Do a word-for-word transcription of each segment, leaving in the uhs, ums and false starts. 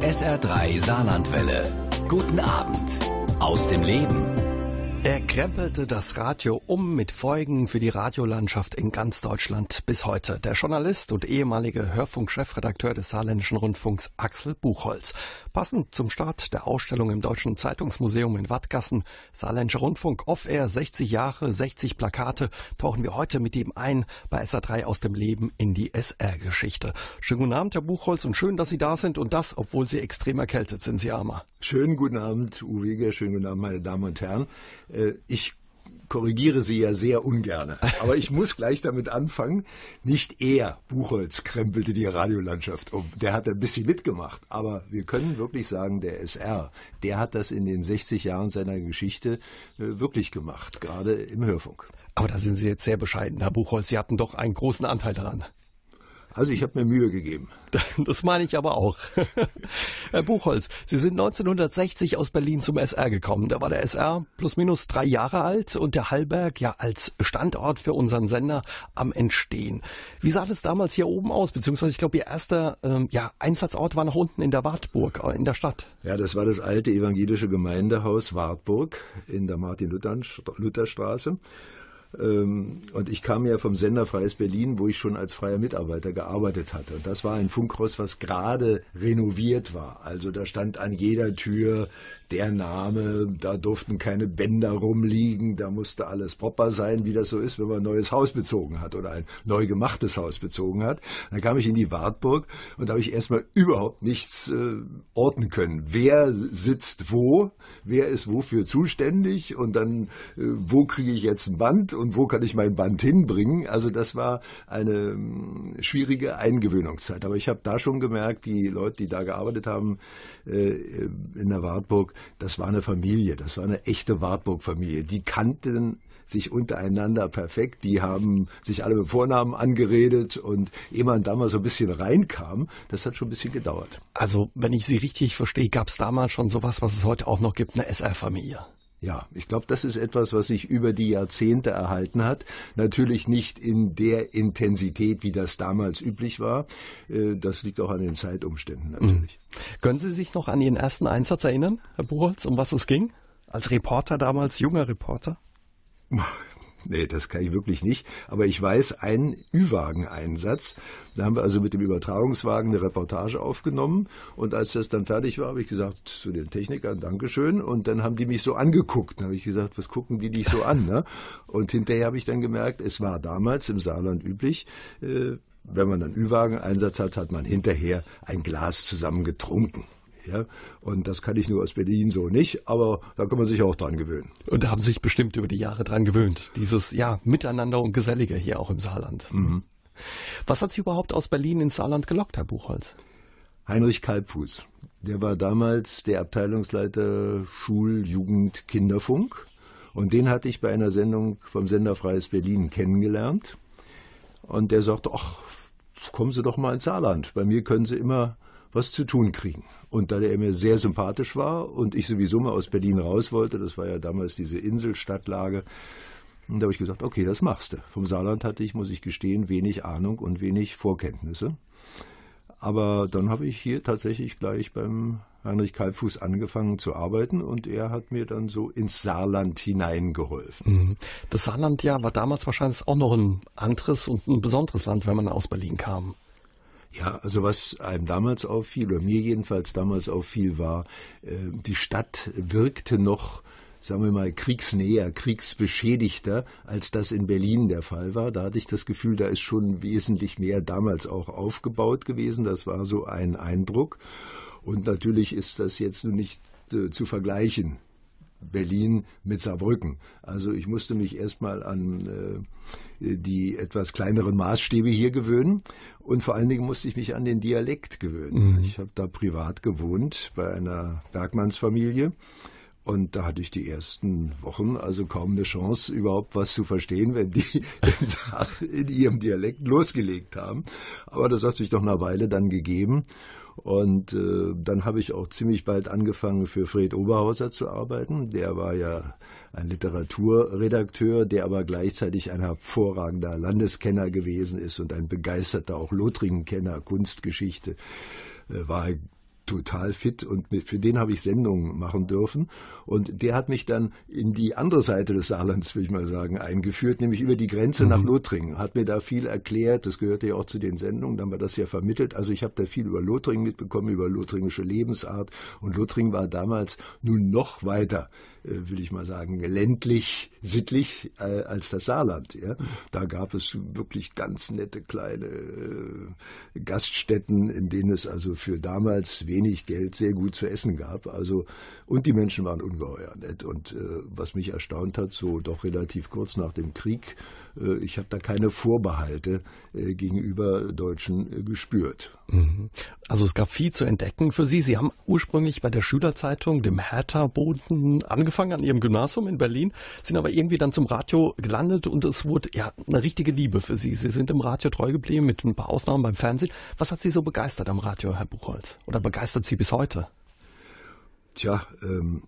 S R drei Saarlandwelle. Guten Abend aus dem Leben. Er krempelte das Radio um mit Folgen für die Radiolandschaft in ganz Deutschland bis heute. Der Journalist und ehemalige Hörfunk-Chefredakteur des Saarländischen Rundfunks Axel Buchholz. Passend zum Start der Ausstellung im Deutschen Zeitungsmuseum in Wattgassen, Saarländischer Rundfunk Off-Air, sechzig Jahre, sechzig Plakate, tauchen wir heute mit ihm ein bei S R drei aus dem Leben in die S R-Geschichte. Schönen guten Abend, Herr Buchholz, und schön, dass Sie da sind, und das, obwohl Sie extrem erkältet sind, Sie Armer. Schönen guten Abend, Uwe, schönen guten Abend, meine Damen und Herren. Ich korrigiere Sie ja sehr ungern, aber ich muss gleich damit anfangen. Nicht er, Buchholz, krempelte die Radiolandschaft um. Der hat ein bisschen mitgemacht, aber wir können wirklich sagen, der S R, der hat das in den sechzig Jahren seiner Geschichte wirklich gemacht, gerade im Hörfunk. Aber da sind Sie jetzt sehr bescheiden, Herr Buchholz. Sie hatten doch einen großen Anteil daran. Also ich habe mir Mühe gegeben. Das meine ich aber auch. Herr Buchholz, Sie sind neunzehnhundertsechzig aus Berlin zum S R gekommen. Da war der S R plus minus drei Jahre alt und der Hallberg ja als Standort für unseren Sender am Entstehen. Wie sah das damals hier oben aus? Beziehungsweise ich glaube, Ihr erster ähm, ja, Einsatzort war nach unten in der Wartburg, in der Stadt. Ja, das war das alte evangelische Gemeindehaus Wartburg in der Martin-Luther-Straße. Und ich kam ja vom Sender Freies Berlin, wo ich schon als freier Mitarbeiter gearbeitet hatte. Und das war ein Funkhaus, was gerade renoviert war. Also da stand an jeder Tür der Name, da durften keine Bänder rumliegen, da musste alles proper sein, wie das so ist, wenn man ein neues Haus bezogen hat oder ein neu gemachtes Haus bezogen hat. Dann kam ich in die Wartburg und da habe ich erstmal überhaupt nichts äh, orten können. Wer sitzt wo, wer ist wofür zuständig und dann, äh, wo kriege ich jetzt ein Band und wo kann ich mein Band hinbringen? Also das war eine äh, schwierige Eingewöhnungszeit. Aber ich habe da schon gemerkt, die Leute, die da gearbeitet haben äh, in der Wartburg, das war eine Familie, das war eine echte Wartburg-Familie. Die kannten sich untereinander perfekt, die haben sich alle mit Vornamen angeredet und ehe man da mal so ein bisschen reinkam, das hat schon ein bisschen gedauert. Also, wenn ich Sie richtig verstehe, gab es damals schon sowas, was es heute auch noch gibt, eine S R-Familie. Ja, ich glaube, das ist etwas, was sich über die Jahrzehnte erhalten hat. Natürlich nicht in der Intensität, wie das damals üblich war. Das liegt auch an den Zeitumständen natürlich. Mhm. Können Sie sich noch an Ihren ersten Einsatz erinnern, Herr Buchholz, um was es ging? Als Reporter damals, junger Reporter? Nee, das kann ich wirklich nicht. Aber ich weiß, einen Ü-Wagen-Einsatz, da haben wir also mit dem Übertragungswagen eine Reportage aufgenommen. Und als das dann fertig war, habe ich gesagt zu den Technikern, Dankeschön. Und dann haben die mich so angeguckt. Dann habe ich gesagt, was gucken die dich so an? Ne? Und hinterher habe ich dann gemerkt, es war damals im Saarland üblich, äh, wenn man einen Ü-Wagen-Einsatz hat, hat man hinterher ein Glas zusammen getrunken. Ja, und das kann ich nur aus Berlin so nicht, aber da kann man sich auch dran gewöhnen. Und da haben sich bestimmt über die Jahre dran gewöhnt, dieses ja Miteinander und Gesellige hier auch im Saarland. Mhm. Was hat Sie überhaupt aus Berlin ins Saarland gelockt, Herr Buchholz? Heinrich Kalbfuß, der war damals der Abteilungsleiter Schul-, Jugend-, Kinderfunk und den hatte ich bei einer Sendung vom Sender Freies Berlin kennengelernt und der sagte, ach, kommen Sie doch mal ins Saarland, bei mir können Sie immer was zu tun kriegen. Und da der mir sehr sympathisch war und ich sowieso mal aus Berlin raus wollte, das war ja damals diese Inselstadtlage, und da habe ich gesagt, okay, das machst du. Vom Saarland hatte ich, muss ich gestehen, wenig Ahnung und wenig Vorkenntnisse. Aber dann habe ich hier tatsächlich gleich beim Heinrich Kalbfuß angefangen zu arbeiten und er hat mir dann so ins Saarland hineingeholfen. Das Saarland ja war damals wahrscheinlich auch noch ein anderes und ein besonderes Land, wenn man aus Berlin kam. Ja, also was einem damals auffiel, oder mir jedenfalls damals auffiel, war, äh, die Stadt wirkte noch, sagen wir mal, kriegsnäher, kriegsbeschädigter, als das in Berlin der Fall war. Da hatte ich das Gefühl, da ist schon wesentlich mehr damals auch aufgebaut gewesen. Das war so ein Eindruck. Und natürlich ist das jetzt nur nicht äh, zu vergleichen. Berlin mit Saarbrücken. Also ich musste mich erstmal an äh, die etwas kleineren Maßstäbe hier gewöhnen und vor allen Dingen musste ich mich an den Dialekt gewöhnen. Mhm. Ich habe da privat gewohnt bei einer Bergmannsfamilie und da hatte ich die ersten Wochen also kaum eine Chance, überhaupt was zu verstehen, wenn die in ihrem Dialekt losgelegt haben. Aber das hat sich doch eine Weile dann gegeben. Und äh, dann habe ich auch ziemlich bald angefangen, für Fred Oberhauser zu arbeiten. Der war ja ein Literaturredakteur, der aber gleichzeitig ein hervorragender Landeskenner gewesen ist und ein begeisterter auch Lothringen-Kenner, Kunstgeschichte. Äh, war total fit und für den habe ich Sendungen machen dürfen. Und der hat mich dann in die andere Seite des Saarlands, will ich mal sagen, eingeführt, nämlich über die Grenze mhm. nach Lothringen. Hat mir da viel erklärt, das gehörte ja auch zu den Sendungen, dann war das ja vermittelt. Also ich habe da viel über Lothringen mitbekommen, über lothringische Lebensart. Und Lothringen war damals nun noch weiter, will ich mal sagen, ländlich, sittlich äh, als das Saarland. Ja? Da gab es wirklich ganz nette kleine äh, Gaststätten, in denen es also für damals wenig Geld sehr gut zu essen gab. Also und die Menschen waren ungeheuer nett. Und äh, was mich erstaunt hat, so doch relativ kurz nach dem Krieg, äh, ich habe da keine Vorbehalte äh, gegenüber Deutschen äh, gespürt. Also es gab viel zu entdecken für Sie. Sie haben ursprünglich bei der Schülerzeitung, dem Hertha-Boden, angefangen an Ihrem Gymnasium in Berlin, sind aber irgendwie dann zum Radio gelandet und es wurde ja eine richtige Liebe für Sie. Sie sind im Radio treu geblieben, mit ein paar Ausnahmen beim Fernsehen. Was hat Sie so begeistert am Radio, Herr Buchholz? Oder begeistert Sie bis heute? Tja, ähm,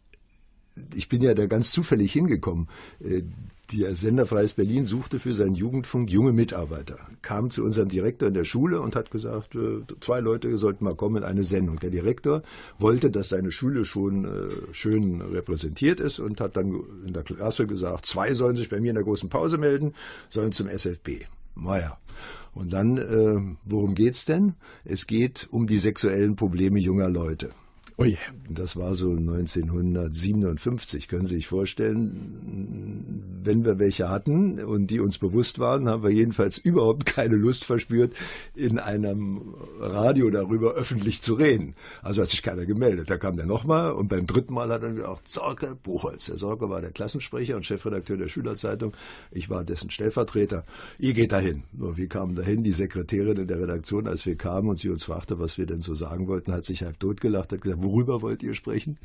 ich bin ja da ganz zufällig hingekommen. Äh, Der Sender Freies Berlin suchte für seinen Jugendfunk junge Mitarbeiter, kam zu unserem Direktor in der Schule und hat gesagt, zwei Leute sollten mal kommen in eine Sendung. Der Direktor wollte, dass seine Schule schon schön repräsentiert ist und hat dann in der Klasse gesagt, zwei sollen sich bei mir in der großen Pause melden, sollen zum S F B. Naja. Und dann, worum geht's denn? Es geht um die sexuellen Probleme junger Leute. Ui. Das war so neunzehnhundertsiebenundfünfzig, können Sie sich vorstellen. Wenn wir welche hatten und die uns bewusst waren, haben wir jedenfalls überhaupt keine Lust verspürt, in einem Radio darüber öffentlich zu reden. Also hat sich keiner gemeldet. Da kam der nochmal und beim dritten Mal hat er gesagt, Sorke Buchholz. Der Sorke war der Klassensprecher und Chefredakteur der Schülerzeitung. Ich war dessen Stellvertreter. Ihr geht dahin. Nur wir kamen dahin, die Sekretärin in der Redaktion, als wir kamen und sie uns fragte, was wir denn so sagen wollten, hat sich halb totgelacht, hat gesagt, worüber wollt ihr sprechen?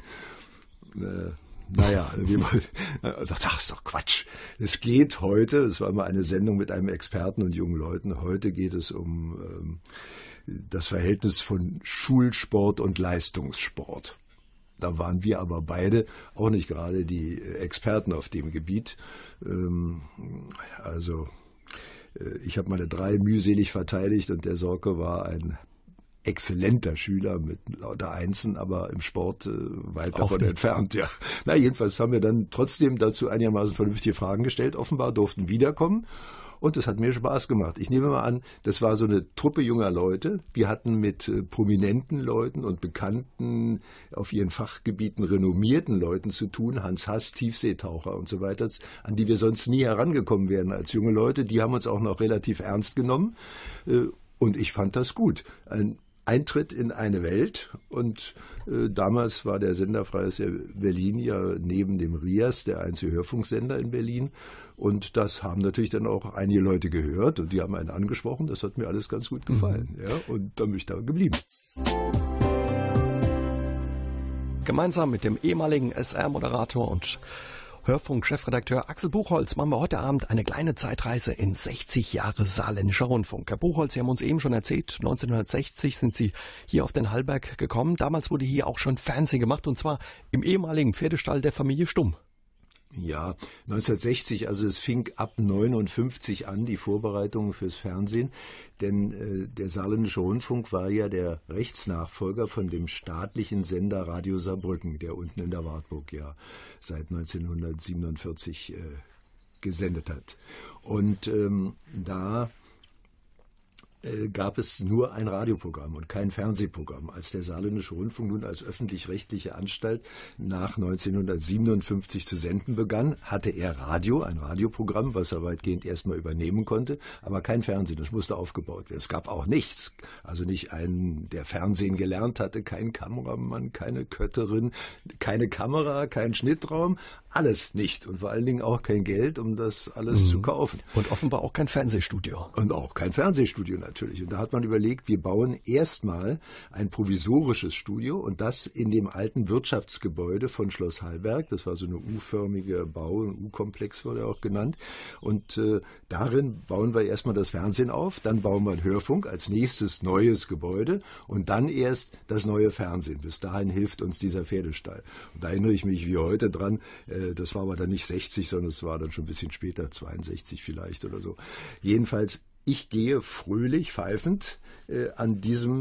Äh, naja, wir wollten, äh, sagt, ach, ist doch Quatsch. Es geht heute, es war mal eine Sendung mit einem Experten und jungen Leuten, heute geht es um ähm, das Verhältnis von Schulsport und Leistungssport. Da waren wir aber beide auch nicht gerade die Experten auf dem Gebiet. Ähm, also äh, ich habe meine drei mühselig verteidigt und der Sorke war ein exzellenter Schüler mit lauter Einsen, aber im Sport äh, weit davon entfernt. Ja. Na, jedenfalls haben wir dann trotzdem dazu einigermaßen vernünftige Fragen gestellt. Offenbar durften wiederkommen und es hat mir Spaß gemacht. Ich nehme mal an, das war so eine Truppe junger Leute. Wir hatten mit äh, prominenten Leuten und bekannten, auf ihren Fachgebieten renommierten Leuten zu tun, Hans Hass, Tiefseetaucher und so weiter, an die wir sonst nie herangekommen wären als junge Leute. Die haben uns auch noch relativ ernst genommen äh, und ich fand das gut. Ein Eintritt in eine Welt und äh, damals war der Sender Freies Berlin ja neben dem R I A S der einzige Hörfunksender in Berlin und das haben natürlich dann auch einige Leute gehört und die haben einen angesprochen, das hat mir alles ganz gut gefallen. Mhm. Ja, und dann bin ich da geblieben. Gemeinsam mit dem ehemaligen S R-Moderator und Hörfunk-Chefredakteur Axel Buchholz machen wir heute Abend eine kleine Zeitreise in sechzig Jahre Saarländischer Rundfunk. Herr Buchholz, Sie haben uns eben schon erzählt, neunzehnhundertsechzig sind Sie hier auf den Hallberg gekommen. Damals wurde hier auch schon Fernsehen gemacht und zwar im ehemaligen Pferdestall der Familie Stumm. Ja, neunzehnhundertsechzig, also es fing ab neunundfünfzig an, die Vorbereitungen fürs Fernsehen, denn äh, der Saarländische Rundfunk war ja der Rechtsnachfolger von dem staatlichen Sender Radio Saarbrücken, der unten in der Wartburg ja seit neunzehnhundertsiebenundvierzig äh, gesendet hat. Und ähm, da gab es nur ein Radioprogramm und kein Fernsehprogramm. Als der Saarländische Rundfunk nun als öffentlich-rechtliche Anstalt nach neunzehnhundertsiebenundfünfzig zu senden begann, hatte er Radio, ein Radioprogramm, was er weitgehend erstmal übernehmen konnte, aber kein Fernsehen, das musste aufgebaut werden. Es gab auch nichts, also nicht einen, der Fernsehen gelernt hatte, kein Kameramann, keine Kötterin, keine Kamera, kein Schnittraum, alles nicht und vor allen Dingen auch kein Geld, um das alles mhm. zu kaufen. Und offenbar auch kein Fernsehstudio. Und auch kein Fernsehstudio natürlich. Und da hat man überlegt, wir bauen erstmal ein provisorisches Studio und das in dem alten Wirtschaftsgebäude von Schloss Hallberg. Das war so eine U-förmige Bau, ein U-Komplex wurde auch genannt. Und äh, darin bauen wir erstmal das Fernsehen auf, dann bauen wir einen Hörfunk als nächstes neues Gebäude und dann erst das neue Fernsehen. Bis dahin hilft uns dieser Pferdestall. Und da erinnere ich mich wie heute dran, äh, das war aber dann nicht sechzig, sondern es war dann schon ein bisschen später, zweiundsechzig vielleicht oder so. Jedenfalls, ich gehe fröhlich, pfeifend äh, an diesem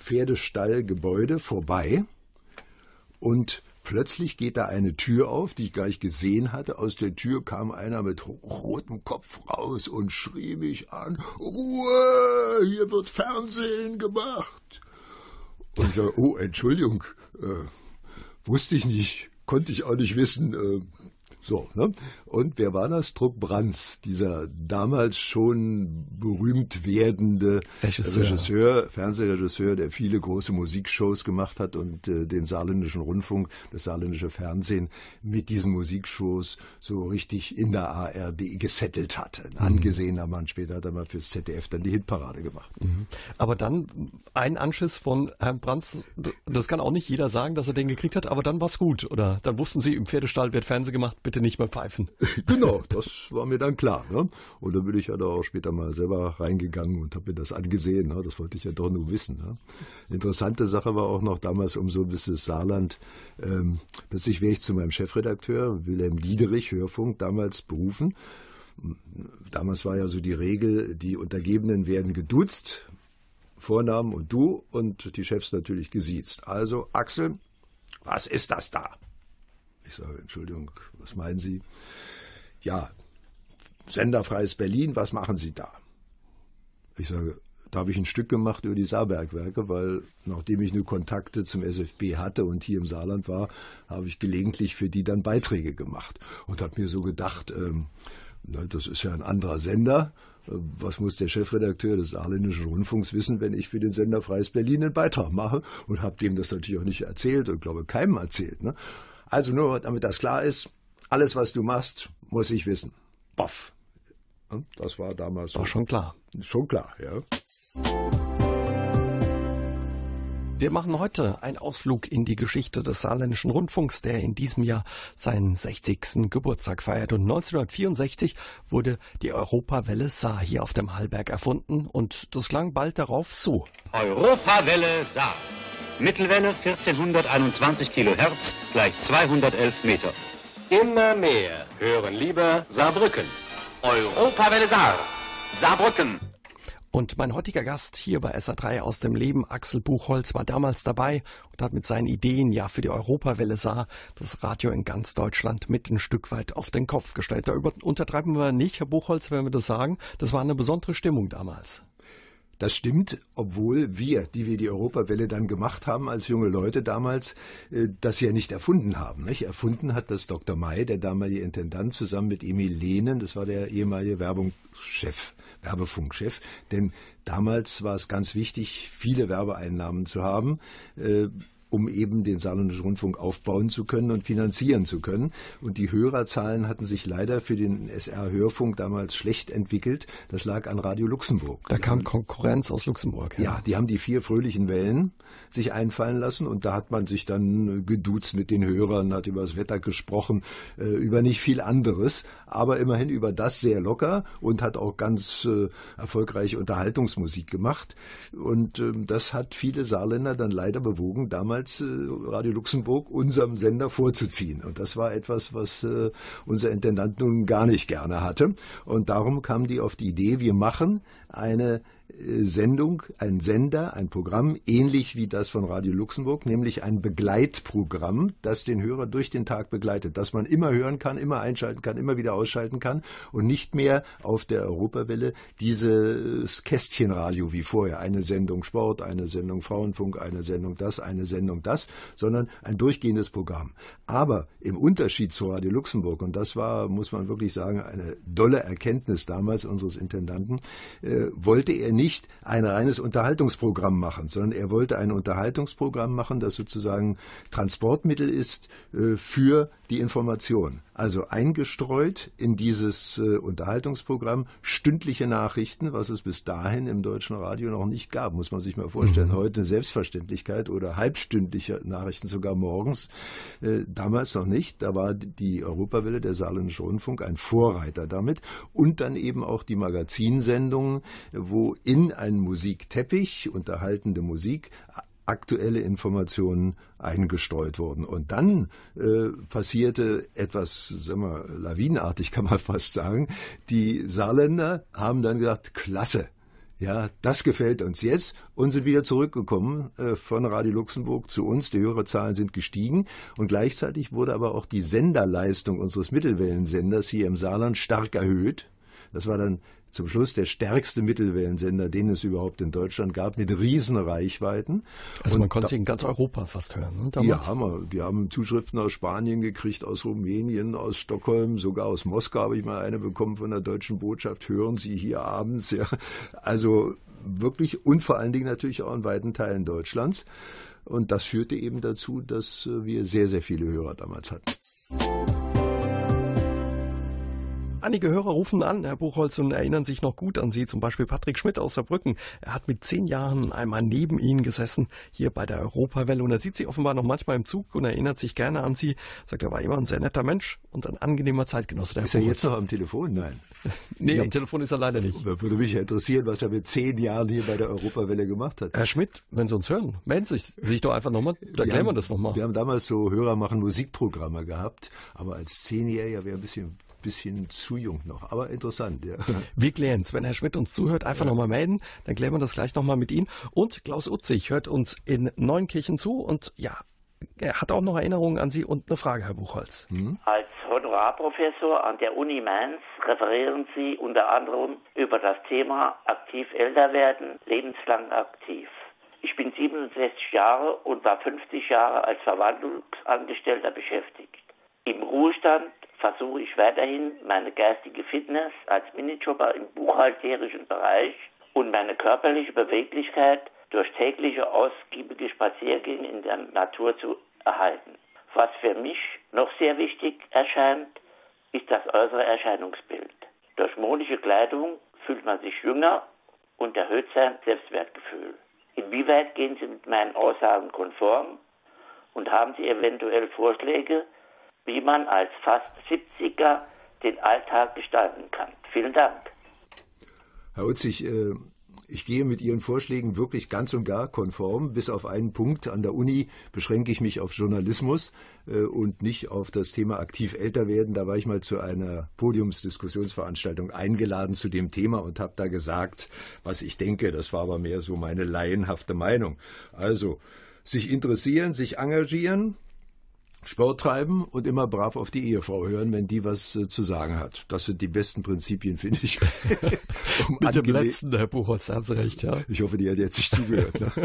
Pferdestallgebäude vorbei und plötzlich geht da eine Tür auf, die ich gar nicht gesehen hatte. Aus der Tür kam einer mit rotem Kopf raus und schrie mich an, Ruhe, hier wird Fernsehen gemacht. Und ich sage, oh, Entschuldigung, äh, wusste ich nicht, konnte ich auch nicht wissen. Äh, so, ne? Und wer war das? Trupp Brands, dieser damals schon berühmt werdende Regisseur, Regisseur Fernsehregisseur, der viele große Musikshows gemacht hat und äh, den saarländischen Rundfunk, das saarländische Fernsehen mit diesen Musikshows so richtig in der A R D gesettelt hat. Ein angesehener Mann. Später hat er mal fürs Z D F dann die Hitparade gemacht. Mhm. Aber dann ein Anschiss von Herrn Brands, das kann auch nicht jeder sagen, dass er den gekriegt hat, aber dann war's gut. Oder dann wussten Sie, im Pferdestall wird Fernsehen gemacht, bitte nicht mehr pfeifen. Genau, das war mir dann klar. Ne? Und dann bin ich ja da auch später mal selber reingegangen und habe mir das angesehen. Ne? Das wollte ich ja doch nur wissen. Ne? Interessante Sache war auch noch damals um so ein bisschen Saarland. Ähm, plötzlich wäre ich zu meinem Chefredakteur, Wilhelm Diederich, Hörfunk, damals berufen. Damals war ja so die Regel, die Untergebenen werden geduzt, Vornamen und du und die Chefs natürlich gesiezt. Also, Axel, was ist das da? Ich sage, Entschuldigung, was meinen Sie? Ja, senderfreies Berlin, was machen Sie da? Ich sage, da habe ich ein Stück gemacht über die Saarbergwerke, weil nachdem ich nur Kontakte zum S F B hatte und hier im Saarland war, habe ich gelegentlich für die dann Beiträge gemacht und habe mir so gedacht, ähm, na, das ist ja ein anderer Sender. Was muss der Chefredakteur des Saarländischen Rundfunks wissen, wenn ich für den Sender Freies Berlin einen Beitrag mache? Und habe dem das natürlich auch nicht erzählt und glaube keinem erzählt. Ne? Also nur, damit das klar ist, alles, was du machst, muss ich wissen. Boff. Das war damals war so. schon klar. Schon klar, ja. Wir machen heute einen Ausflug in die Geschichte des Saarländischen Rundfunks, der in diesem Jahr seinen sechzigsten Geburtstag feiert. Und neunzehnhundertvierundsechzig wurde die Europawelle Saar hier auf dem Hallberg erfunden und das klang bald darauf so. Europawelle Saar. Mittelwelle vierzehnhunderteinundzwanzig Kilohertz gleich zweihundertelf Meter. Immer mehr hören lieber Saarbrücken. Europawelle Saar. Saarbrücken. Und mein heutiger Gast hier bei S A drei aus dem Leben, Axel Buchholz, war damals dabei und hat mit seinen Ideen ja für die Europawelle Saar das Radio in ganz Deutschland mit ein Stück weit auf den Kopf gestellt. Da über, untertreiben wir nicht, Herr Buchholz, wenn wir das sagen. Das war eine besondere Stimmung damals. Das stimmt, obwohl wir, die wir die Europawelle dann gemacht haben als junge Leute damals, das ja nicht erfunden haben. Nicht? Erfunden hat das Doktor May, der damalige Intendant, zusammen mit Emil Lehnen, das war der ehemalige Werbungschef, Werbefunkchef. Denn damals war es ganz wichtig, viele Werbeeinnahmen zu haben, äh, um eben den Saarländischen Rundfunk aufbauen zu können und finanzieren zu können. Und die Hörerzahlen hatten sich leider für den S R-Hörfunk damals schlecht entwickelt. Das lag an Radio Luxemburg. Da kam Konkurrenz aus Luxemburg. Ja. ja, die haben die vier fröhlichen Wellen sich einfallen lassen und da hat man sich dann geduzt mit den Hörern, hat über das Wetter gesprochen, äh, über nicht viel anderes, aber immerhin über das sehr locker und hat auch ganz äh, erfolgreiche Unterhaltungsmusik gemacht. Und äh, das hat viele Saarländer dann leider bewogen, damals Radio Luxemburg unserem Sender vorzuziehen. Und das war etwas, was äh, unser Intendant nun gar nicht gerne hatte. Und darum kam die auf die Idee, wir machen eine äh, Sendung, ein Sender, ein Programm, ähnlich wie das von Radio Luxemburg, nämlich ein Begleitprogramm, das den Hörer durch den Tag begleitet, das man immer hören kann, immer einschalten kann, immer wieder ausschalten kann und nicht mehr auf der Europawelle dieses Kästchenradio wie vorher, eine Sendung Sport, eine Sendung Frauenfunk, eine Sendung das, eine Sendung das, sondern ein durchgehendes Programm. Aber im Unterschied zu Radio Luxemburg, und das war, muss man wirklich sagen, eine dolle Erkenntnis damals unseres Intendanten, äh, wollte er nicht ein reines Unterhaltungsprogramm machen, sondern er wollte ein Unterhaltungsprogramm machen, das sozusagen Transportmittel ist äh, für die Information. Also eingestreut in dieses äh, Unterhaltungsprogramm stündliche Nachrichten, was es bis dahin im deutschen Radio noch nicht gab, muss man sich mal vorstellen. Mhm. Heute eine Selbstverständlichkeit oder halbstündliche Nachrichten sogar morgens. Äh, damals noch nicht. Da war die Europawelle, der Saarländische Rundfunk, ein Vorreiter damit. Und dann eben auch die Magazinsendungen, wo in einen Musikteppich, unterhaltende Musik, aktuelle Informationen eingestreut wurden. Und dann äh, passierte etwas, sagen wir, lawinenartig kann man fast sagen. Die Saarländer haben dann gesagt, klasse, Ja, das gefällt uns jetzt und sind wieder zurückgekommen äh, von Radio Luxemburg zu uns. Die Hörerzahlen sind gestiegen und gleichzeitig wurde aber auch die Senderleistung unseres Mittelwellensenders hier im Saarland stark erhöht. Das war dann zum Schluss der stärkste Mittelwellensender, den es überhaupt in Deutschland gab, mit riesen Reichweiten. Also und man konnte da, sie in ganz Europa fast hören. Ne, ja, haben wir. Wir haben Zuschriften aus Spanien gekriegt, aus Rumänien, aus Stockholm, sogar aus Moskau habe ich mal eine bekommen von der deutschen Botschaft. Hören Sie hier abends. Ja. Also wirklich und vor allen Dingen natürlich auch in weiten Teilen Deutschlands. Und das führte eben dazu, dass wir sehr, sehr viele Hörer damals hatten. Einige Hörer rufen an, Herr Buchholz, und erinnern sich noch gut an Sie, zum Beispiel Patrick Schmidt aus Saarbrücken. Er hat mit zehn Jahren einmal neben Ihnen gesessen, hier bei der Europawelle, und er sieht Sie offenbar noch manchmal im Zug und erinnert sich gerne an Sie. Sagt, er war immer ein sehr netter Mensch und ein angenehmer Zeitgenosse. Ist er jetzt noch am Telefon? Nein. nee, nee, am Telefon ist er leider nicht. Würde mich interessieren, was er mit zehn Jahren hier bei der Europawelle gemacht hat. Herr Schmidt, wenn Sie uns hören, melden Sie sich, sich doch einfach nochmal, da klären wir das nochmal. Wir haben damals so Hörer machen Musikprogramme gehabt, aber als Zehnjähriger wäre ein bisschen... bisschen zu jung noch, aber interessant. Ja. Wir klären es. Wenn Herr Schmidt uns zuhört, einfach ja. nochmal melden, dann klären wir das gleich nochmal mit Ihnen. Und Klaus Utzig hört uns in Neunkirchen zu und ja, er hat auch noch Erinnerungen an Sie und eine Frage, Herr Buchholz. Hm? Als Honorarprofessor an der Uni Mainz referieren Sie unter anderem über das Thema aktiv älter werden, lebenslang aktiv. Ich bin siebenundsechzig Jahre und war fünfzig Jahre als Verwaltungsangestellter beschäftigt. Im Ruhestand versuche ich weiterhin meine geistige Fitness als Minijobber im buchhalterischen Bereich und meine körperliche Beweglichkeit durch tägliche ausgiebige Spaziergänge in der Natur zu erhalten. Was für mich noch sehr wichtig erscheint, ist das äußere Erscheinungsbild. Durch modische Kleidung fühlt man sich jünger und erhöht sein Selbstwertgefühl. Inwieweit gehen Sie mit meinen Aussagen konform und haben Sie eventuell Vorschläge, wie man als fast siebziger den Alltag gestalten kann? Vielen Dank. Herr Utzig, ich gehe mit Ihren Vorschlägen wirklich ganz und gar konform. Bis auf einen Punkt. An der Uni beschränke ich mich auf Journalismus und nicht auf das Thema aktiv älter werden. Da war ich mal zu einer Podiumsdiskussionsveranstaltung eingeladen zu dem Thema und habe da gesagt, was ich denke. Das war aber mehr so meine laienhafte Meinung. Also, sich interessieren, sich engagieren, Sport treiben und immer brav auf die Ehefrau hören, wenn die was äh, zu sagen hat. Das sind die besten Prinzipien, finde ich. um Mit dem letzten, Herr Buchholz, haben Sie recht, ja. Ich hoffe, die hat jetzt nicht zugehört. Ne?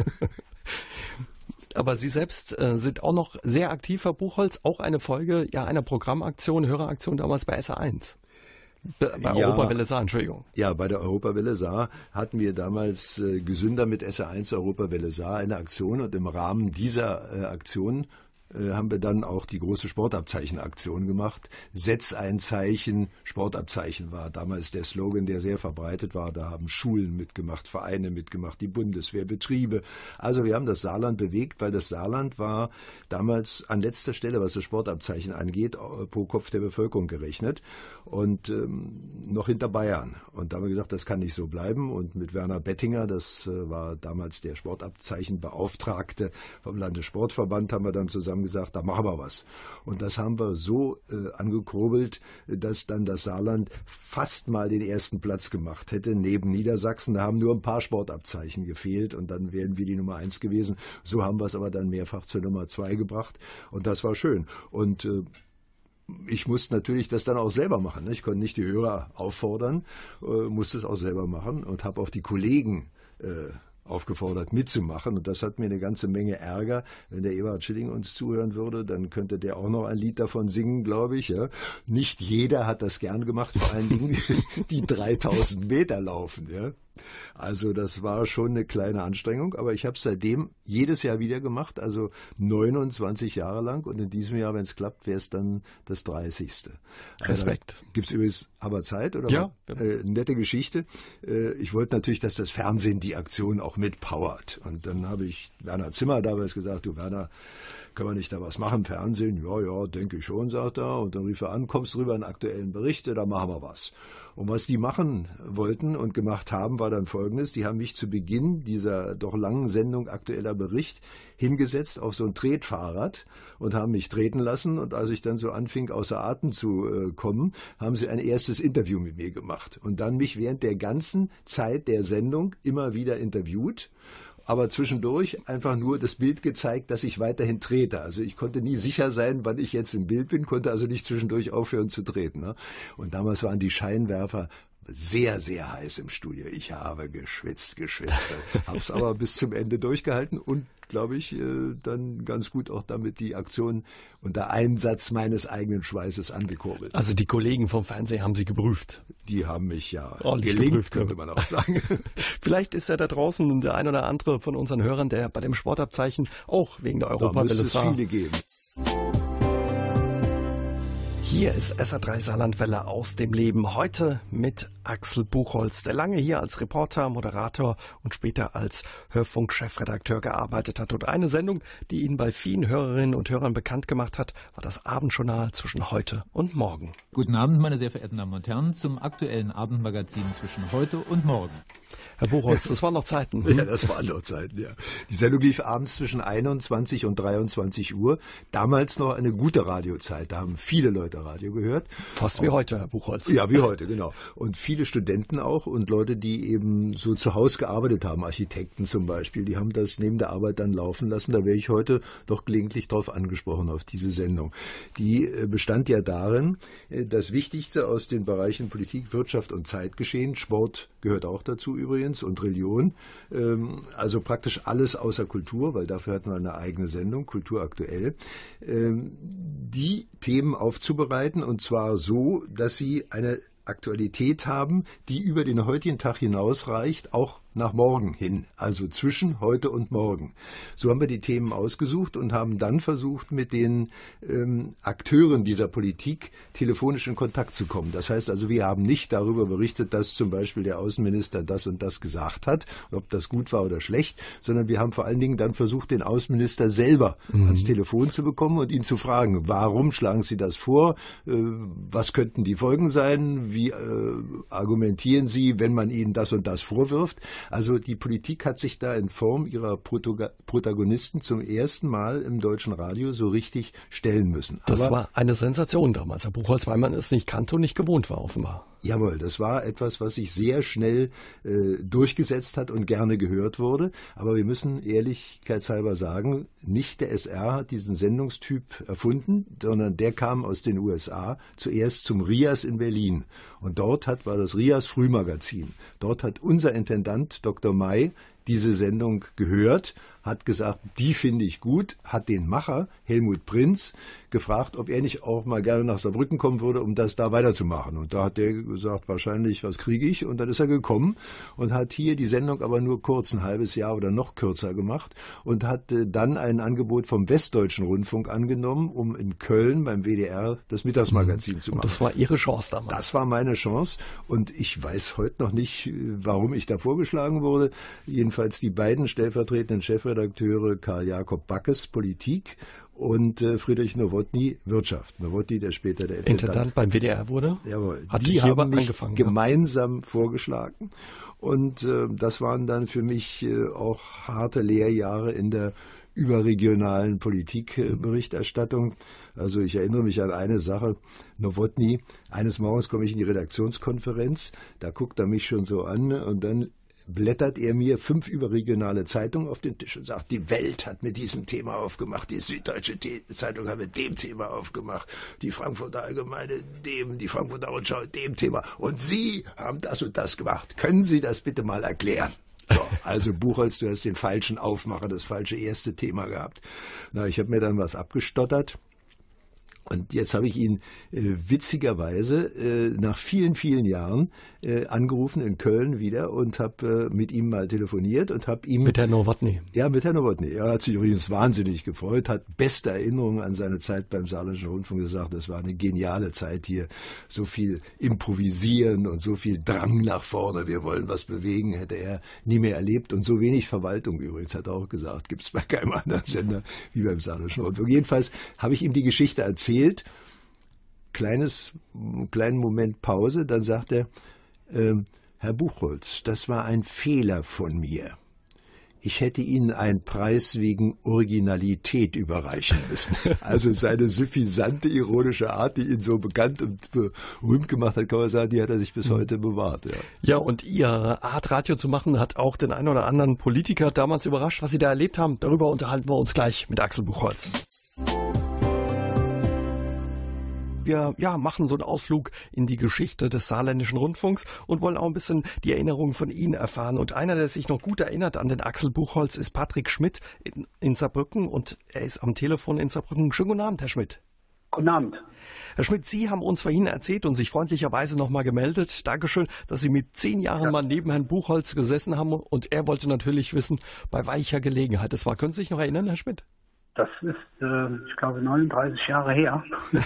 Aber Sie selbst äh, sind auch noch sehr aktiv, Herr Buchholz, auch eine Folge ja einer Programmaktion, Höreraktion damals bei S R eins. Bei ja, Europawelle Saar, Entschuldigung. Ja, bei der Europawelle Saar hatten wir damals äh, Gesünder mit S R eins Europawelle Saar eine Aktion und im Rahmen dieser äh, Aktion haben wir dann auch die große Sportabzeichenaktion gemacht. Setz ein Zeichen, Sportabzeichen war damals der Slogan, der sehr verbreitet war. Da haben Schulen mitgemacht, Vereine mitgemacht, die Bundeswehr, Betriebe. Also wir haben das Saarland bewegt, weil das Saarland war damals an letzter Stelle, was das Sportabzeichen angeht, pro Kopf der Bevölkerung gerechnet und ähm, noch hinter Bayern. Und da haben wir gesagt, das kann nicht so bleiben. Und mit Werner Bettinger, das äh, war damals der Sportabzeichenbeauftragte vom Landessportverband, haben wir dann zusammen gesagt, da machen wir was. Und das haben wir so äh, angekurbelt, dass dann das Saarland fast mal den ersten Platz gemacht hätte, neben Niedersachsen. Da haben nur ein paar Sportabzeichen gefehlt und dann wären wir die Nummer eins gewesen. So haben wir es aber dann mehrfach zur Nummer zwei gebracht und das war schön. Und äh, ich musste natürlich das dann auch selber machen. Ne? Ich konnte nicht die Hörer auffordern, äh, musste es auch selber machen und habe auch die Kollegen äh, aufgefordert mitzumachen und das hat mir eine ganze Menge Ärger. Wenn der Eberhard Schilling uns zuhören würde, dann könnte der auch noch ein Lied davon singen, glaube ich. Ja. Nicht jeder hat das gern gemacht, vor allen Dingen die dreitausend Meter laufen. Ja. Also das war schon eine kleine Anstrengung, aber ich habe es seitdem jedes Jahr wieder gemacht, also neunundzwanzig Jahre lang und in diesem Jahr, wenn es klappt, wäre es dann das dreißigste. Respekt. Also, gibt es übrigens aber Zeit? Oder ja. Äh, nette Geschichte. Äh, ich wollte natürlich, dass das Fernsehen die Aktion auch mitpowert und dann habe ich Werner Zimmer damals gesagt, du Werner, können wir nicht da was machen, Fernsehen? Ja, ja, denke ich schon, sagt er. Und dann rief er an, kommst du rüber in aktuellen Berichte, da machen wir was. Und was die machen wollten und gemacht haben, war dann Folgendes. Die haben mich zu Beginn dieser doch langen Sendung Aktueller Bericht hingesetzt auf so ein Tretfahrrad und haben mich treten lassen. Und als ich dann so anfing, außer Atem zu äh, kommen, haben sie ein erstes Interview mit mir gemacht. Und dann mich während der ganzen Zeit der Sendung immer wieder interviewt. Aber zwischendurch einfach nur das Bild gezeigt, dass ich weiterhin trete. Also ich konnte nie sicher sein, wann ich jetzt im Bild bin, konnte also nicht zwischendurch aufhören zu treten. Ne? Und damals waren die Scheinwerfer sehr, sehr heiß im Studio. Ich habe geschwitzt, geschwitzt. Habe es aber bis zum Ende durchgehalten und, glaube ich, dann ganz gut auch damit die Aktion unter Einsatz meines eigenen Schweißes angekurbelt. Also die Kollegen vom Fernsehen haben Sie geprüft? Die haben mich ja ordentlich gelingt, geprüft, könnte man auch sagen. Vielleicht ist ja da draußen der ein oder andere von unseren Hörern, der bei dem Sportabzeichen auch wegen der Europawelle da müsste es viele geben. Hier ist S R drei Saarlandwelle aus dem Leben. Heute mit Axel Buchholz, der lange hier als Reporter, Moderator und später als Hörfunk-Chefredakteur gearbeitet hat. Und eine Sendung, die ihn bei vielen Hörerinnen und Hörern bekannt gemacht hat, war das Abendjournal zwischen heute und morgen. Guten Abend, meine sehr verehrten Damen und Herren, zum aktuellen Abendmagazin zwischen heute und morgen. Herr Buchholz, das waren noch Zeiten. Ja, das waren noch Zeiten, ja. Die Sendung lief abends zwischen einundzwanzig und dreiundzwanzig Uhr. Damals noch eine gute Radiozeit. Da haben viele Leute Radio gehört. Fast wie heute, Herr Buchholz. Ja, wie heute, genau. Und viele Studenten auch und Leute, die eben so zu Hause gearbeitet haben, Architekten zum Beispiel, die haben das neben der Arbeit dann laufen lassen. Da wäre ich heute doch gelegentlich drauf angesprochen, auf diese Sendung. Die bestand ja darin, das Wichtigste aus den Bereichen Politik, Wirtschaft und Zeitgeschehen, Sport gehört auch dazu übrigens und Religion, also praktisch alles außer Kultur, weil dafür hatten wir eine eigene Sendung, Kultur aktuell, die Themen aufzubereiten und zwar so, dass sie eine Aktualität haben, die über den heutigen Tag hinausreicht, auch nach morgen hin, also zwischen heute und morgen. So haben wir die Themen ausgesucht und haben dann versucht, mit den ähm, Akteuren dieser Politik telefonisch in Kontakt zu kommen. Das heißt also, wir haben nicht darüber berichtet, dass zum Beispiel der Außenminister das und das gesagt hat, ob das gut war oder schlecht, sondern wir haben vor allen Dingen dann versucht, den Außenminister selber mhm. ans Telefon zu bekommen und ihn zu fragen, warum schlagen Sie das vor, äh, was könnten die Folgen sein, wie äh, argumentieren Sie, wenn man Ihnen das und das vorwirft. Also die Politik hat sich da in Form ihrer Protagonisten zum ersten Mal im deutschen Radio so richtig stellen müssen. Das Aber, war eine Sensation damals, Herr Buchholz, weil man es nicht kannte und nicht gewohnt war offenbar. Jawohl, das war etwas, was sich sehr schnell äh, durchgesetzt hat und gerne gehört wurde. Aber wir müssen ehrlichkeitshalber sagen, nicht der S R hat diesen Sendungstyp erfunden, sondern der kam aus den U S A zuerst zum RIAS in Berlin. Und dort hat, war das RIAS Frühmagazin. Dort hat unser Intendant Doktor May diese Sendung gehört, hat gesagt, die finde ich gut, hat den Macher, Helmut Prinz, gefragt, ob er nicht auch mal gerne nach Saarbrücken kommen würde, um das da weiterzumachen. Und da hat der gesagt, wahrscheinlich, was kriege ich? Und dann ist er gekommen und hat hier die Sendung aber nur kurz, ein halbes Jahr oder noch kürzer gemacht und hat äh, dann ein Angebot vom Westdeutschen Rundfunk angenommen, um in Köln beim W D R das Mittagsmagazin mhm. zu machen. Und das war Ihre Chance damals? Das war meine Chance und ich weiß heute noch nicht, warum ich da vorgeschlagen wurde. Jedenfalls die beiden stellvertretenden Chefredakteure Karl Jakob Backes, Politik, und äh, Friedrich Nowotny, Wirtschaft. Nowotny, der später der Intendant, Intendant beim W D R wurde. Jawohl. Hat die haben mich angefangen, gemeinsam ja. vorgeschlagen. Und äh, das waren dann für mich äh, auch harte Lehrjahre in der überregionalen Politikberichterstattung. Also ich erinnere mich an eine Sache. Nowotny, eines Morgens komme ich in die Redaktionskonferenz, da guckt er mich schon so an und dann blättert er mir fünf überregionale Zeitungen auf den Tisch und sagt, die Welt hat mit diesem Thema aufgemacht, die Süddeutsche Zeitung hat mit dem Thema aufgemacht, die Frankfurter Allgemeine dem, die Frankfurter Rundschau dem Thema und Sie haben das und das gemacht. Können Sie das bitte mal erklären? So, also Buchholz, du hast den falschen Aufmacher, das falsche erste Thema gehabt. Na, ich habe mir dann was abgestottert. Und jetzt habe ich ihn äh, witzigerweise äh, nach vielen, vielen Jahren äh, angerufen in Köln wieder und habe äh, mit ihm mal telefoniert und habe ihm... Mit Herrn Nowotny? Ja, mit Herrn Nowotny. Er hat sich übrigens wahnsinnig gefreut, hat beste Erinnerungen an seine Zeit beim Saarländischen Rundfunk gesagt, das war eine geniale Zeit hier, so viel improvisieren und so viel Drang nach vorne, wir wollen was bewegen, hätte er nie mehr erlebt und so wenig Verwaltung übrigens, hat er auch gesagt, gibt es bei keinem anderen Sender wie beim Saarländischen Rundfunk. Jedenfalls habe ich ihm die Geschichte erzählt, kleines, kleinen Moment Pause, dann sagt er, ähm, Herr Buchholz, das war ein Fehler von mir. Ich hätte Ihnen einen Preis wegen Originalität überreichen müssen. Also seine suffisante, ironische Art, die ihn so bekannt und berühmt gemacht hat, kann man sagen, die hat er sich bis heute bewahrt. Ja, ja, und Ihre Art, Radio zu machen, hat auch den einen oder anderen Politiker damals überrascht, was Sie da erlebt haben. Darüber unterhalten wir uns gleich mit Axel Buchholz. Wir ja, machen so einen Ausflug in die Geschichte des Saarländischen Rundfunks und wollen auch ein bisschen die Erinnerungen von Ihnen erfahren. Und einer, der sich noch gut erinnert an den Axel Buchholz, ist Patrick Schmidt in, in Saarbrücken. Und er ist am Telefon in Saarbrücken. Schönen guten Abend, Herr Schmidt. Guten Abend. Herr Schmidt, Sie haben uns vorhin erzählt und sich freundlicherweise nochmal gemeldet. Dankeschön, dass Sie mit zehn Jahren ja. mal neben Herrn Buchholz gesessen haben. Und er wollte natürlich wissen, bei welcher Gelegenheit das war. Können Sie sich noch erinnern, Herr Schmidt? Das ist, äh, ich glaube, neununddreißig Jahre her.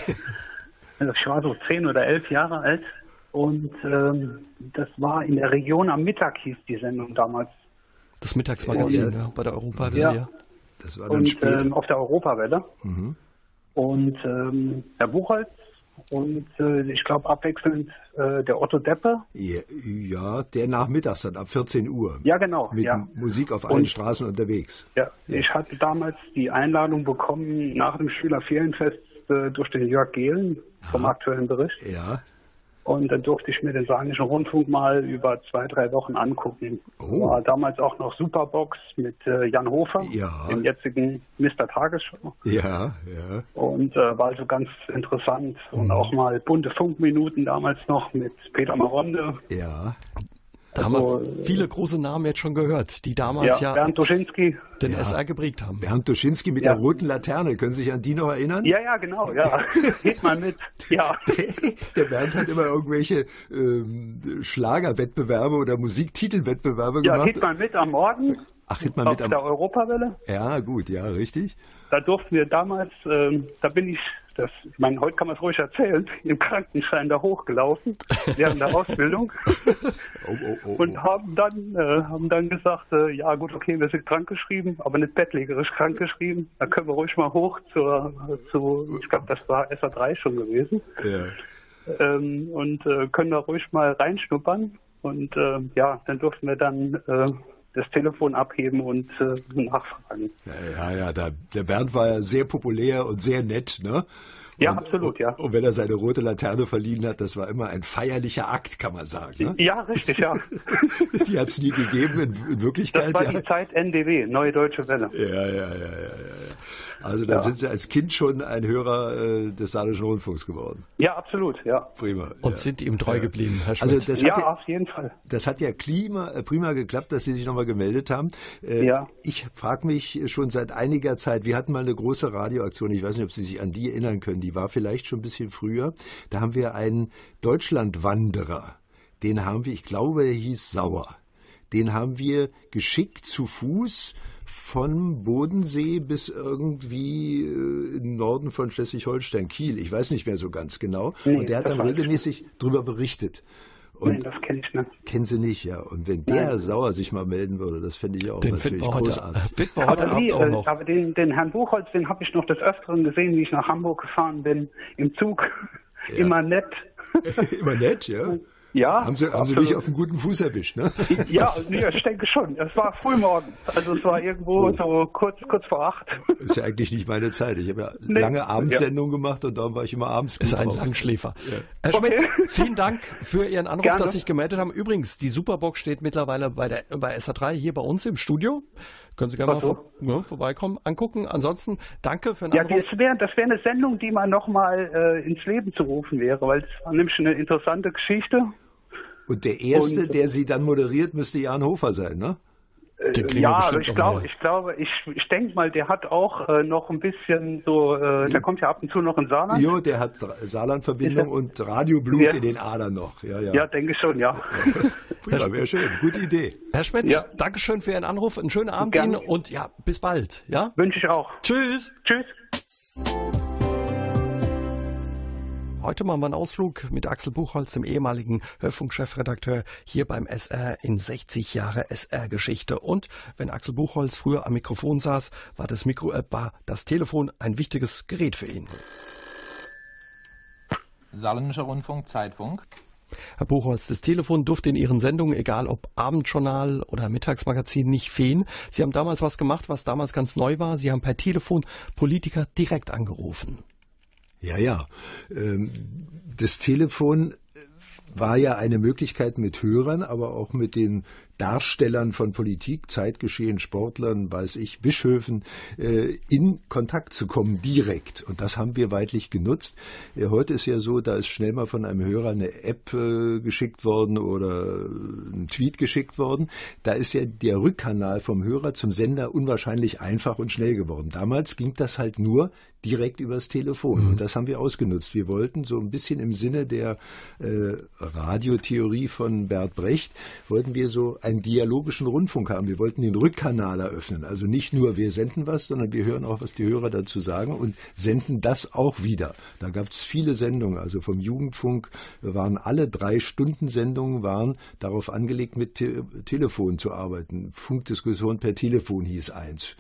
Ich war so zehn oder elf Jahre alt und ähm, das war in der Region am Mittag, hieß die Sendung damals. Das Mittagsmagazin, ja, ja, bei der Europawelle, ja. ja. Das war dann und später. Ähm, auf der Europawelle. Mhm. Und ähm, Herr Buchholz und äh, ich glaube abwechselnd äh, der Otto Deppe. Ja, ja, der nachmittags dann ab vierzehn Uhr. Ja, genau. Mit ja. Musik auf allen und, Straßen unterwegs. Ja, ich hatte damals die Einladung bekommen nach dem Schülerferienfest durch den Jörg Gehlen vom Aha. aktuellen Bericht. Ja. Und dann durfte ich mir den Saarländischen Rundfunk mal über zwei, drei Wochen angucken. Oh. War damals auch noch Superbox mit äh, Jan Hofer, Ja. dem jetzigen Mister Tagesschau. Ja, ja. Und äh, war also ganz interessant. Und Mhm. auch mal bunte Funkminuten damals noch mit Peter Maronde. Ja. Da Also, haben wir viele große Namen jetzt schon gehört, die damals ja, Ja, Bernd Duschinski. den Ja. S R geprägt haben. Bernd Duschinski mit Ja. der roten Laterne. Können Sie sich an die noch erinnern? Ja, ja, genau, ja. Geht mal mit. Ja. Der Bernd hat immer irgendwelche ähm, Schlagerwettbewerbe oder Musiktitelwettbewerbe Ja, gemacht. geht mal mit am Morgen. Ach, geht mal auf mit am... der Europawelle. Ja, gut, ja, richtig. Da durften wir damals, ähm, da bin ich, das, ich meine, heute kann man es ruhig erzählen, im Krankenschein da hochgelaufen, während der Ausbildung. Oh, oh, oh, Und oh. haben dann, äh, haben dann gesagt, äh, ja gut, okay, wir sind krankgeschrieben, aber nicht bettlägerisch krankgeschrieben. Da können wir ruhig mal hoch zur, zu, ich glaube, das war S A drei schon gewesen. Ja. Ähm, und äh, können da ruhig mal reinschnuppern. Und äh, ja, dann durften wir dann äh, das Telefon abheben und äh, nachfragen. Ja, ja, ja, da, der Bernd war ja sehr populär und sehr nett, ne? Ja, und, absolut, ja. Und, und wenn er seine rote Laterne verliehen hat, das war immer ein feierlicher Akt, kann man sagen. Ne? Ja, richtig, ja. Die hat es nie gegeben in, in Wirklichkeit. Das war ja. die Zeit N D W, Neue Deutsche Welle. Ja, ja, ja, ja, ja. Also dann Ja. sind Sie als Kind schon ein Hörer äh, des Saarländischen Rundfunks geworden. Ja, absolut, ja. Prima. Und ja. sind ihm treu geblieben, Herr Schmidt. Also das Ja, hat ja, auf jeden Fall. das hat ja klima, äh, prima geklappt, dass Sie sich nochmal gemeldet haben. Äh, Ja. Ich frage mich schon seit einiger Zeit, wir hatten mal eine große Radioaktion, ich weiß nicht, ob Sie sich an die erinnern können, die war vielleicht schon ein bisschen früher. Da haben wir einen Deutschlandwanderer, den haben wir, ich glaube, der hieß Sauer. Den haben wir geschickt zu Fuß von Bodensee bis irgendwie äh, im Norden von Schleswig-Holstein, Kiel. Ich weiß nicht mehr so ganz genau. Nee, und der hat das dann weiß ich regelmäßig darüber berichtet. Und Nein, das kenne ich nicht. kennen Sie nicht, ja. Und wenn der Nein. Sauer sich mal melden würde, das fände ich auch den finden natürlich wir heute, großartig. finden wir heute Aber, Abend nee, auch äh, noch. aber den, den Herrn Buchholz, den habe ich noch des Öfteren gesehen, wie ich nach Hamburg gefahren bin, im Zug. Ja. Immer nett. Immer nett, ja. Ja, Haben Sie, haben Sie absolut. mich auf einen guten Fuß erwischt, ne? Ja, nee, ich denke schon. Es war frühmorgen. Also es war irgendwo Oh. so kurz, kurz vor acht. Ist ja eigentlich nicht meine Zeit. Ich habe ja Nee. lange Abendsendungen gemacht und darum war ich immer abends gut Ist ein drauf. Langschläfer. Herr Okay. Schmidt, vielen Dank für Ihren Anruf, Gerne. dass Sie sich gemeldet haben. Übrigens, die Superbox steht mittlerweile bei, der, bei S A drei hier bei uns im Studio. Können Sie gerne Ach mal so. vor, ne, vorbeikommen, angucken. Ansonsten danke für den Ja, Anruf. das wäre das wär eine Sendung, die mal nochmal äh, ins Leben zu rufen wäre, weil es war nämlich eine interessante Geschichte. Und der Erste, Und- der Sie dann moderiert, müsste Jan Hofer sein, ne? Den kriegen wir Ja, bestimmt ich noch glaube, mal. ich glaube, ich, ich denke mal, der hat auch äh, noch ein bisschen so, äh, der kommt ja ab und zu noch in Saarland. Jo, der hat Saarlandverbindung Ist er- und Radioblut Ja. in den Adern noch. Ja, ja. Ja, denke ich schon, ja. Prima, wäre schön. Gute Idee. Herr Schmidt, Ja. Dankeschön für Ihren Anruf. Einen schönen Abend Gerne. Ihnen und ja, bis bald. Ja? Wünsche ich auch. Tschüss. Tschüss. Heute machen wir einen Ausflug mit Axel Buchholz, dem ehemaligen Hörfunkchefredakteur, hier beim S R in sechzig Jahre S R-Geschichte. Und wenn Axel Buchholz früher am Mikrofon saß, war das Mikro, äh, war das Telefon ein wichtiges Gerät für ihn. Saarländischer Rundfunk, Zeitfunk. Herr Buchholz, das Telefon durfte in Ihren Sendungen, egal ob Abendjournal oder Mittagsmagazin, nicht fehlen. Sie haben damals was gemacht, was damals ganz neu war. Sie haben per Telefon Politiker direkt angerufen. Ja, ja. Das Telefon war ja eine Möglichkeit mit Hörern, aber auch mit den Darstellern von Politik, Zeitgeschehen, Sportlern, weiß ich, Bischöfen, äh, in Kontakt zu kommen, direkt. Und das haben wir weitlich genutzt. Ja, heute ist ja so, da ist schnell mal von einem Hörer eine App äh, geschickt worden oder ein Tweet geschickt worden. Da ist ja der Rückkanal vom Hörer zum Sender unwahrscheinlich einfach und schnell geworden. Damals ging das halt nur direkt übers Telefon. Mhm. Und das haben wir ausgenutzt. Wir wollten so ein bisschen im Sinne der äh, Radiotheorie von Bert Brecht, wollten wir so einen dialogischen Rundfunk haben. Wir wollten den Rückkanal eröffnen. Also nicht nur wir senden was, sondern wir hören auch, was die Hörer dazu sagen und senden das auch wieder. Da gab es viele Sendungen. Also vom Jugendfunk waren alle drei Stunden Sendungen waren darauf angelegt, mit Te- Telefon zu arbeiten. Funkdiskussion per Telefon hieß eins.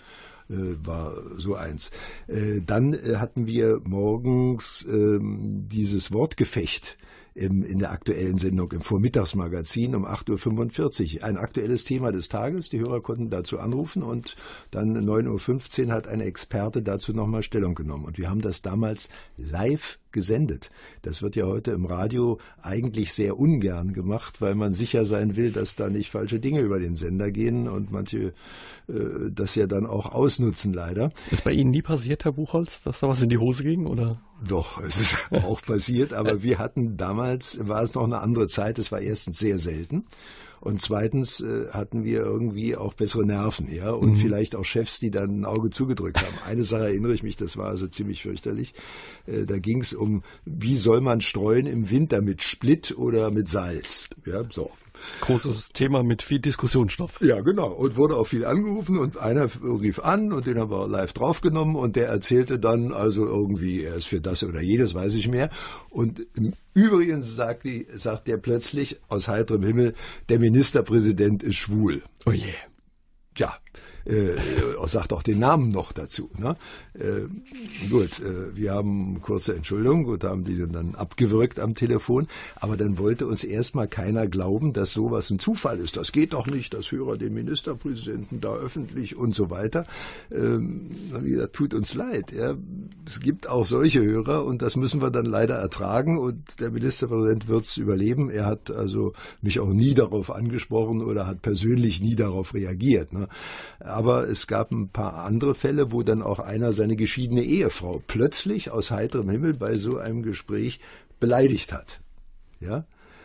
War so eins. Dann hatten wir morgens dieses Wortgefecht in der aktuellen Sendung, im Vormittagsmagazin um acht Uhr fünfundvierzig. Ein aktuelles Thema des Tages. Die Hörer konnten dazu anrufen und dann neun Uhr fünfzehn hat ein Experte dazu nochmal Stellung genommen. Und wir haben das damals live gesendet. Das wird ja heute im Radio eigentlich sehr ungern gemacht, weil man sicher sein will, dass da nicht falsche Dinge über den Sender gehen und manche äh, das ja dann auch ausnutzen, leider. Ist bei Ihnen nie passiert, Herr Buchholz, dass da was in die Hose ging, oder? Doch, es ist auch passiert, aber wir hatten damals, war es noch eine andere Zeit, es war erstens sehr selten. Und zweitens äh, hatten wir irgendwie auch bessere Nerven, ja, und mhm. vielleicht auch Chefs, die dann ein Auge zugedrückt haben. Eine Sache erinnere ich mich, das war also ziemlich fürchterlich. Äh, da ging es um, wie soll man streuen im Winter, mit Split oder mit Salz? Ja, so. Großes Thema mit viel Diskussionsstoff. Ja, genau. Und wurde auch viel angerufen und einer rief an und den haben wir live draufgenommen und der erzählte dann also irgendwie, er ist für das oder jedes, weiß ich mehr. Und im Übrigen sagt, die, sagt der plötzlich aus heiterem Himmel, der Ministerpräsident ist schwul. Oh je. Tja, äh, sagt auch den Namen noch dazu. Ne? Äh, gut, äh, wir haben kurze Entschuldigung, gut, haben die dann abgewürgt am Telefon, aber dann wollte uns erstmal keiner glauben, dass sowas ein Zufall ist. Das geht doch nicht, dass Hörer den Ministerpräsidenten da öffentlich und so weiter. Ähm, wie gesagt, tut uns leid. Ja. Es gibt auch solche Hörer und das müssen wir dann leider ertragen und der Ministerpräsident wird es überleben. Er hat also mich auch nie darauf angesprochen oder hat persönlich nie darauf reagiert. Ne? Aber es gab ein paar andere Fälle, wo dann auch einer seine geschiedene Ehefrau plötzlich aus heiterem Himmel bei so einem Gespräch beleidigt hat. Ja,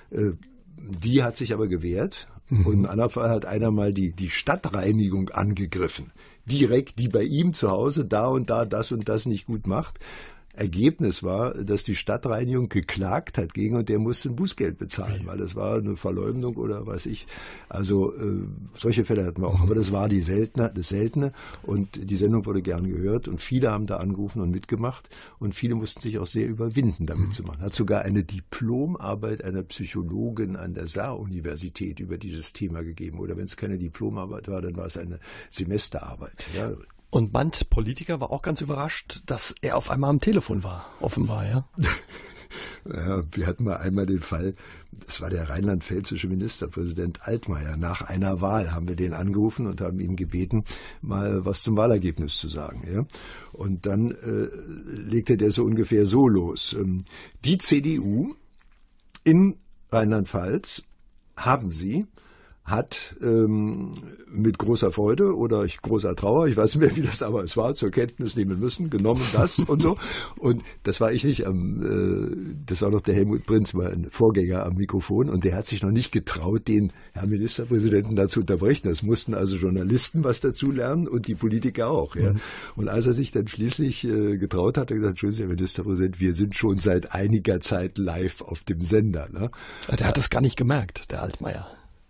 die hat sich aber gewehrt. Mhm. Und in einem anderen Fall hat einer mal die, die Stadtreinigung angegriffen. Direkt, die bei ihm zu Hause da und da das und das nicht gut macht. Ergebnis war, dass die Stadtreinigung geklagt hat gegen und der musste ein Bußgeld bezahlen, weil das war eine Verleumdung oder weiß ich. Also äh, solche Fälle hatten wir auch. Aber das war die seltene, das Seltene und die Sendung wurde gern gehört und viele haben da angerufen und mitgemacht und viele mussten sich auch sehr überwinden, damit mhm. zu machen. Hat sogar eine Diplomarbeit einer Psychologin an der Saar-Universität über dieses Thema gegeben. Oder wenn es keine Diplomarbeit war, dann war es eine Semesterarbeit. Ja. Und manch Politiker war auch ganz überrascht, dass er auf einmal am Telefon war, offenbar, ja? Ja, wir hatten mal einmal den Fall, das war der rheinland-pfälzische Ministerpräsident Altmaier. Nach einer Wahl haben wir den angerufen und haben ihn gebeten, mal was zum Wahlergebnis zu sagen. Ja? Und dann äh, legte der so ungefähr so los. Die C D U in Rheinland-Pfalz haben sie hat ähm, mit großer Freude oder ich, großer Trauer, ich weiß nicht mehr, wie das damals war, zur Kenntnis nehmen müssen, genommen das und so. Und das war ich nicht am, äh, das war noch der Helmut Prinz, mein Vorgänger am Mikrofon und der hat sich noch nicht getraut, den Herrn Ministerpräsidenten da zu unterbrechen. Das mussten also Journalisten was dazu lernen und die Politiker auch. Ja. Mhm. Und als er sich dann schließlich äh, getraut hat, hat er gesagt, Entschuldigung, Herr Ministerpräsident, wir sind schon seit einiger Zeit live auf dem Sender. Ne? Der hat das gar nicht gemerkt, der Altmaier.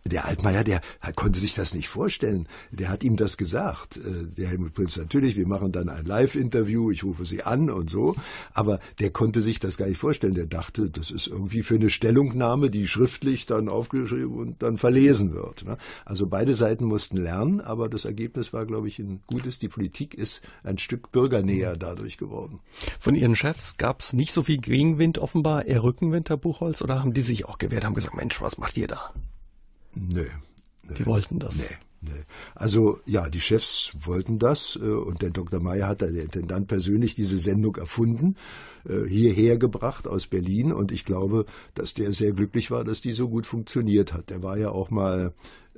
Der Altmaier, der konnte sich das nicht vorstellen. Der hat ihm das gesagt. Der Helmut Prinz, natürlich, wir machen dann ein Live-Interview, ich rufe Sie an und so. Aber der konnte sich das gar nicht vorstellen. Der dachte, das ist irgendwie für eine Stellungnahme, die schriftlich dann aufgeschrieben und dann verlesen wird. Also beide Seiten mussten lernen, aber das Ergebnis war, glaube ich, ein gutes. Die Politik ist ein Stück bürgernäher dadurch geworden. Von Ihren Chefs gab es nicht so viel Gegenwind offenbar, eher Rückenwind, Herr Buchholz, oder haben die sich auch gewehrt, haben gesagt, Mensch, was macht ihr da? Nö. nö. Die wollten das. Nee, nee. Also ja, die Chefs wollten das und der Doktor Maier hat, der Intendant, persönlich diese Sendung erfunden, hierher gebracht aus Berlin und ich glaube, dass der sehr glücklich war, dass die so gut funktioniert hat. Der war ja auch mal,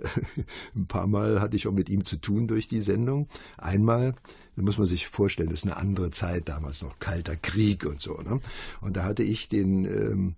ein paar Mal hatte ich auch mit ihm zu tun durch die Sendung. Einmal, da muss man sich vorstellen, das ist eine andere Zeit, damals noch Kalter Krieg und so. Ne? Und da hatte ich den ähm,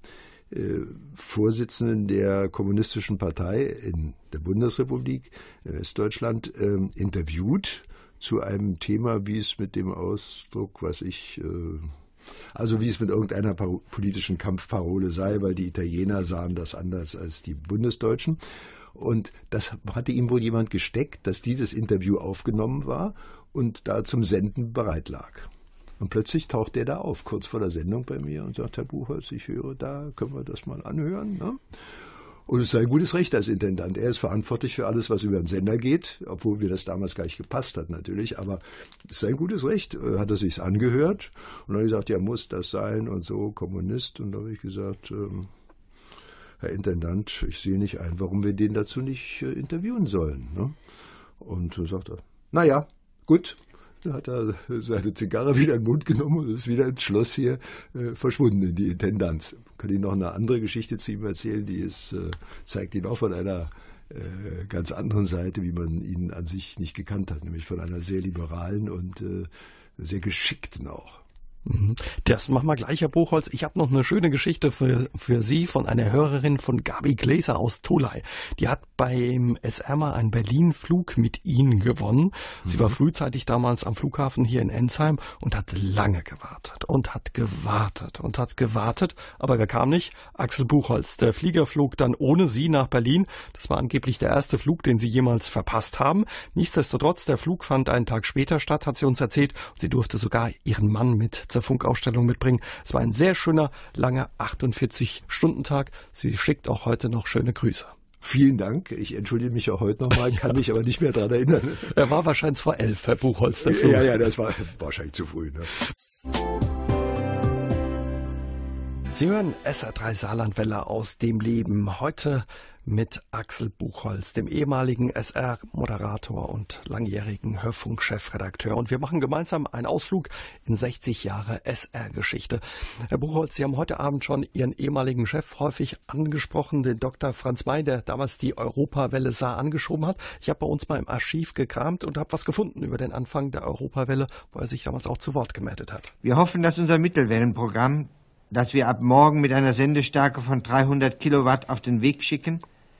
Vorsitzenden der Kommunistischen Partei in der Bundesrepublik in Westdeutschland äh, interviewt zu einem Thema, wie es mit dem Ausdruck, was ich, äh, also wie es mit irgendeiner politischen Kampfparole sei, weil die Italiener sahen das anders als die Bundesdeutschen. Und das hatte ihm wohl jemand gesteckt, dass dieses Interview aufgenommen war und da zum Senden bereit lag. Und plötzlich taucht der da auf, kurz vor der Sendung bei mir und sagt, Herr Buchholz, ich höre da, können wir das mal anhören? Ne? Und es sei ein gutes Recht als Intendant. Er ist verantwortlich für alles, was über den Sender geht, obwohl mir das damals gar nicht gepasst hat natürlich. Aber es sei ein gutes Recht, hat er sich's angehört. Und dann hat er gesagt, ja, muss das sein und so, Kommunist. Und da habe ich gesagt, ähm, Herr Intendant, ich sehe nicht ein, warum wir den dazu nicht äh, interviewen sollen. Ne? Und so sagt er, naja, gut. Da hat er seine Zigarre wieder in den Mund genommen und ist wieder ins Schloss hier äh, verschwunden in die Intendanz. Ich kann Ihnen noch eine andere Geschichte zu ihm erzählen, die ist, äh, zeigt ihn auch von einer äh, ganz anderen Seite, wie man ihn an sich nicht gekannt hat, nämlich von einer sehr liberalen und äh, sehr geschickten auch. Das machen wir gleich, Herr Buchholz. Ich habe noch eine schöne Geschichte für, für Sie von einer Hörerin von Gabi Gläser aus Tolai. Die hat beim S R mal einen Berlin-Flug mit Ihnen gewonnen. Sie mhm. war frühzeitig damals am Flughafen hier in Ensheim und hat lange gewartet und hat gewartet und hat gewartet. Aber wer kam nicht? Axel Buchholz. Der Flieger flog dann ohne Sie nach Berlin. Das war angeblich der erste Flug, den Sie jemals verpasst haben. Nichtsdestotrotz, der Flug fand einen Tag später statt, hat sie uns erzählt. Sie durfte sogar ihren Mann mit zur Funkausstellung mitbringen. Es war ein sehr schöner, langer achtundvierzig-Stunden-Tag. Sie schickt auch heute noch schöne Grüße. Vielen Dank. Ich entschuldige mich auch heute nochmal, kann mich aber nicht mehr daran erinnern. Er war wahrscheinlich vor elf, Herr Buchholz. Der Flug. Ja, ja, das war wahrscheinlich zu früh. Ne? Sie hören S R drei Saarlandwelle aus dem Leben. Heute mit Axel Buchholz, dem ehemaligen S R-Moderator und langjährigen Hörfunk-Chefredakteur. Und wir machen gemeinsam einen Ausflug in sechzig Jahre S R-Geschichte. Herr Buchholz, Sie haben heute Abend schon Ihren ehemaligen Chef häufig angesprochen, den Doktor Franz May, der damals die Europawelle Saar angeschoben hat. Ich habe bei uns mal im Archiv gekramt und habe was gefunden über den Anfang der Europawelle, wo er sich damals auch zu Wort gemeldet hat. Wir hoffen, dass unser Mittelwellenprogramm, das wir ab morgen mit einer Sendestärke von dreihundert Kilowatt auf den Weg schicken,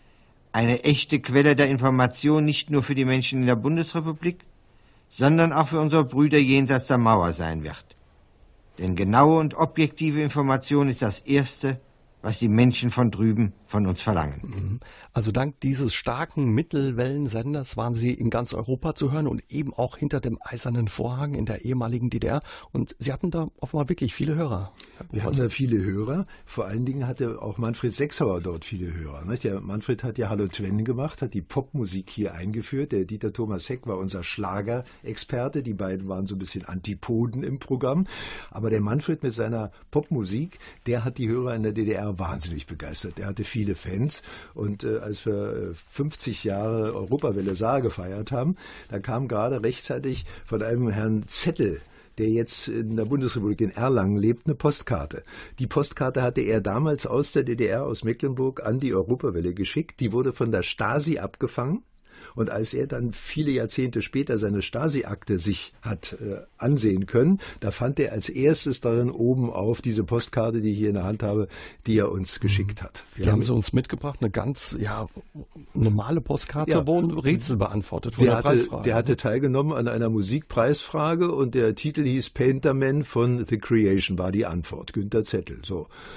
eine echte Quelle der Information nicht nur für die Menschen in der Bundesrepublik, sondern auch für unsere Brüder jenseits der Mauer sein wird. Denn genaue und objektive Information ist das Erste, was die Menschen von drüben von uns verlangen. Also dank dieses starken Mittelwellensenders waren Sie in ganz Europa zu hören und eben auch hinter dem Eisernen Vorhang in der ehemaligen D D R. Und Sie hatten da offenbar wirklich viele Hörer. Wir hatten da viele Hörer. Vor allen Dingen hatte auch Manfred Sechsauer dort viele Hörer. Der Manfred hat ja Hallo Twenne gemacht, hat die Popmusik hier eingeführt. Der Dieter Thomas Heck war unser Schlagerexperte. Die beiden waren so ein bisschen Antipoden im Programm. Aber der Manfred mit seiner Popmusik, der hat die Hörer in der D D R wahnsinnig begeistert. Er hatte viele Fans und äh, als wir fünfzig Jahre Europawelle Saar gefeiert haben, da kam gerade rechtzeitig von einem Herrn Zettel, der jetzt in der Bundesrepublik in Erlangen lebt, eine Postkarte. Die Postkarte hatte er damals aus der D D R, aus Mecklenburg, an die Europawelle geschickt. Die wurde von der Stasi abgefangen. Und als er dann viele Jahrzehnte später seine Stasi-Akte sich hat äh, ansehen können, da fand er als erstes darin oben auf diese Postkarte, die ich hier in der Hand habe, die er uns geschickt hat. Wir die haben Sie uns mitgebracht, eine ganz ja, normale Postkarte, ja, wo ein Rätsel beantwortet wurde. Der, hatte, der hatte teilgenommen an einer Musikpreisfrage und der Titel hieß Painterman von The Creation, war die Antwort, Günter Zettel. So.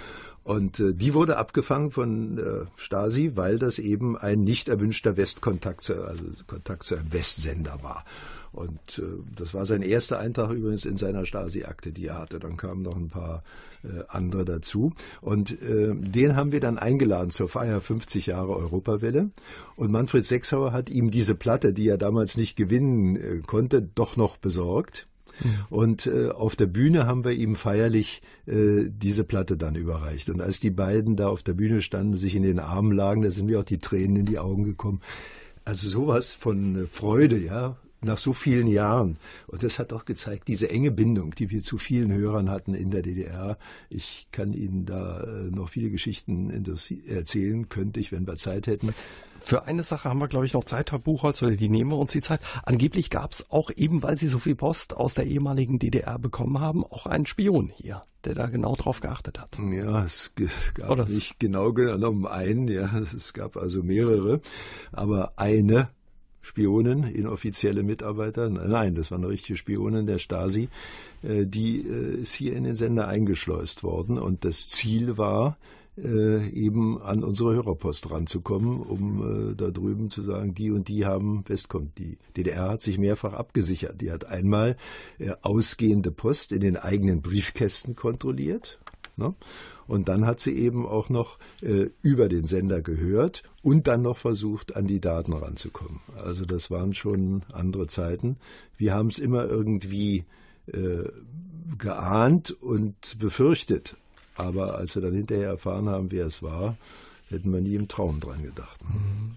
Und äh, die wurde abgefangen von äh, Stasi, weil das eben ein nicht erwünschter Westkontakt, zu, also Kontakt zu einem Westsender war. Und äh, das war sein erster Eintrag übrigens in seiner Stasi-Akte, die er hatte. Dann kamen noch ein paar äh, andere dazu. Und äh, den haben wir dann eingeladen zur Feier fünfzig Jahre Europawelle. Und Manfred Sechsauer hat ihm diese Platte, die er damals nicht gewinnen äh, konnte, doch noch besorgt. Und äh, auf der Bühne haben wir ihm feierlich äh, diese Platte dann überreicht. Und als die beiden da auf der Bühne standen, sich in den Armen lagen, da sind mir auch die Tränen in die Augen gekommen. Also sowas von Freude, ja, nach so vielen Jahren. Und das hat auch gezeigt, diese enge Bindung, die wir zu vielen Hörern hatten in der D D R. Ich kann Ihnen da äh, noch viele Geschichten erzählen, könnte ich, wenn wir Zeit hätten. Für eine Sache haben wir, glaube ich, noch Zeit, Herr Buchholz, oder die nehmen wir uns die Zeit. Angeblich gab es auch, eben weil Sie so viel Post aus der ehemaligen D D R bekommen haben, auch einen Spion hier, der da genau drauf geachtet hat. Ja, es gab Oder nicht genau genommen einen, ja, es gab also mehrere, aber eine Spionin, inoffizielle Mitarbeiter, nein, das war eine richtige Spionin der Stasi, die ist hier in den Sender eingeschleust worden und das Ziel war, Äh, eben an unsere Hörerpost ranzukommen, um äh, da drüben zu sagen, die und die haben Westcom. Die D D R hat sich mehrfach abgesichert. Die hat einmal äh, ausgehende Post in den eigenen Briefkästen kontrolliert, ne? Und dann hat sie eben auch noch äh, über den Sender gehört und dann noch versucht, an die Daten ranzukommen. Also das waren schon andere Zeiten. Wir haben es immer irgendwie äh, geahnt und befürchtet. Aber als wir dann hinterher erfahren haben, wer es war, hätten wir nie im Traum dran gedacht. Mhm.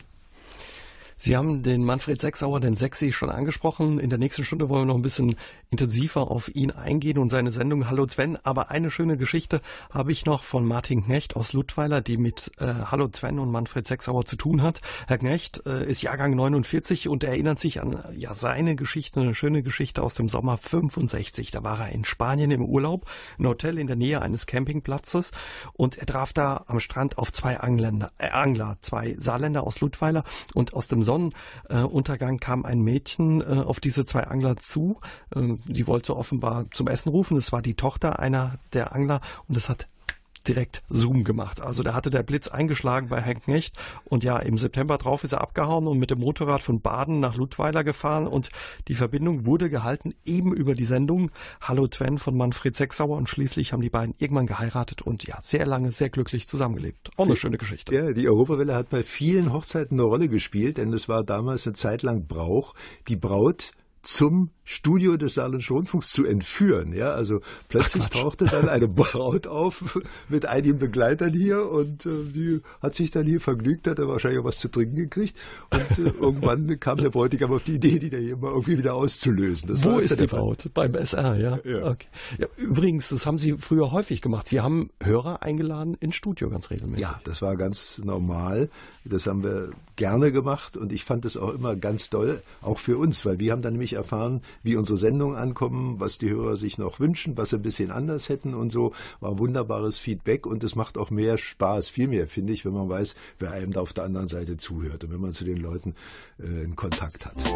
Sie haben den Manfred Sechsauer, den Sechsi, schon angesprochen. In der nächsten Stunde wollen wir noch ein bisschen intensiver auf ihn eingehen und seine Sendung Hallo Sven. Aber eine schöne Geschichte habe ich noch von Martin Knecht aus Ludweiler, die mit äh, Hallo Sven und Manfred Sechsauer zu tun hat. Herr Knecht äh, ist Jahrgang neunundvierzig und erinnert sich an ja seine Geschichte, eine schöne Geschichte aus dem Sommer fünfundsechzig. Da war er in Spanien im Urlaub, ein Hotel in der Nähe eines Campingplatzes, und er traf da am Strand auf zwei Angländer, äh, Angler, zwei Saarländer aus Ludweiler, und aus dem Sonnenuntergang kam ein Mädchen äh, auf diese zwei Angler zu. Ähm, sie wollte offenbar zum Essen rufen. Es war die Tochter einer der Angler und es hat direkt Zoom gemacht. Also da hatte der Blitz eingeschlagen bei Herrn Knecht und ja, im September drauf ist er abgehauen und mit dem Motorrad von Baden nach Ludweiler gefahren und die Verbindung wurde gehalten eben über die Sendung Hallo Sven von Manfred Sechsauer und schließlich haben die beiden irgendwann geheiratet und ja, sehr lange, sehr glücklich zusammengelebt. Auch eine die, schöne Geschichte. Ja, die Europawelle hat bei vielen Hochzeiten eine Rolle gespielt, denn es war damals eine Zeit lang Brauch, die Braut zum Studio des Saarländischen Rundfunks zu entführen. Ja, also plötzlich Ach, tauchte dann eine Braut auf mit einigen Begleitern hier und äh, die hat sich dann hier vergnügt, hat er wahrscheinlich auch was zu trinken gekriegt und äh, irgendwann kam der Bräutigam auf die Idee, die da hier mal irgendwie wieder auszulösen. Das Wo ist die Braut? Beim S R, ja? Ja. Okay. Ja. Übrigens, das haben Sie früher häufig gemacht. Sie haben Hörer eingeladen ins Studio ganz regelmäßig. Ja, das war ganz normal. Das haben wir gerne gemacht und ich fand es auch immer ganz toll, auch für uns, weil wir haben dann nämlich erfahren, wie unsere Sendungen ankommen, was die Hörer sich noch wünschen, was sie ein bisschen anders hätten und so. War wunderbares Feedback und es macht auch mehr Spaß, viel mehr, finde ich, wenn man weiß, wer einem da auf der anderen Seite zuhört und wenn man zu den Leuten äh, einen Kontakt hat.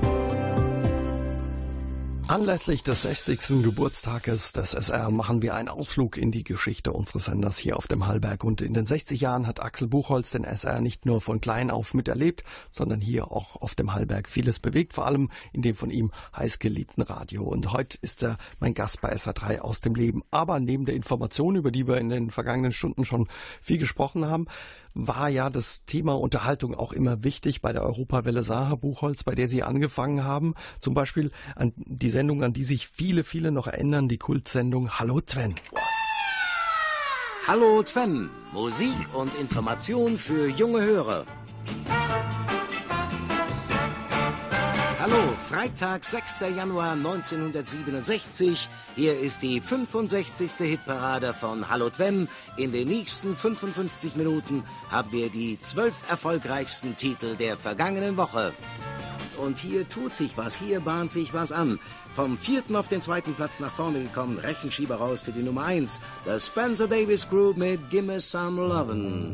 Anlässlich des sechzigsten Geburtstages des S R machen wir einen Ausflug in die Geschichte unseres Senders hier auf dem Hallberg. Und in den sechzig Jahren hat Axel Buchholz den S R nicht nur von klein auf miterlebt, sondern hier auch auf dem Hallberg vieles bewegt, vor allem in dem von ihm heißgeliebten Radio. Und heute ist er mein Gast bei S R drei aus dem Leben. Aber neben der Information, über die wir in den vergangenen Stunden schon viel gesprochen haben, war ja das Thema Unterhaltung auch immer wichtig bei der Europawelle Saar, Herr Buchholz, bei der Sie angefangen haben. Zum Beispiel an die Sendung, an die sich viele, viele noch erinnern, die Kultsendung Hallo Sven. Hallo Sven, Musik und Information für junge Hörer. Hallo, Freitag, sechster Januar neunzehnhundertsiebenundsechzig. Hier ist die fünfundsechzigste Hitparade von Hallo Sven. In den nächsten fünfundfünfzig Minuten haben wir die zwölf erfolgreichsten Titel der vergangenen Woche. Und hier tut sich was, hier bahnt sich was an. Vom vierten auf den zweiten Platz nach vorne gekommen, Rechenschieber raus für die Nummer eins. The Spencer Davis Group mit Gimme Some Lovin'.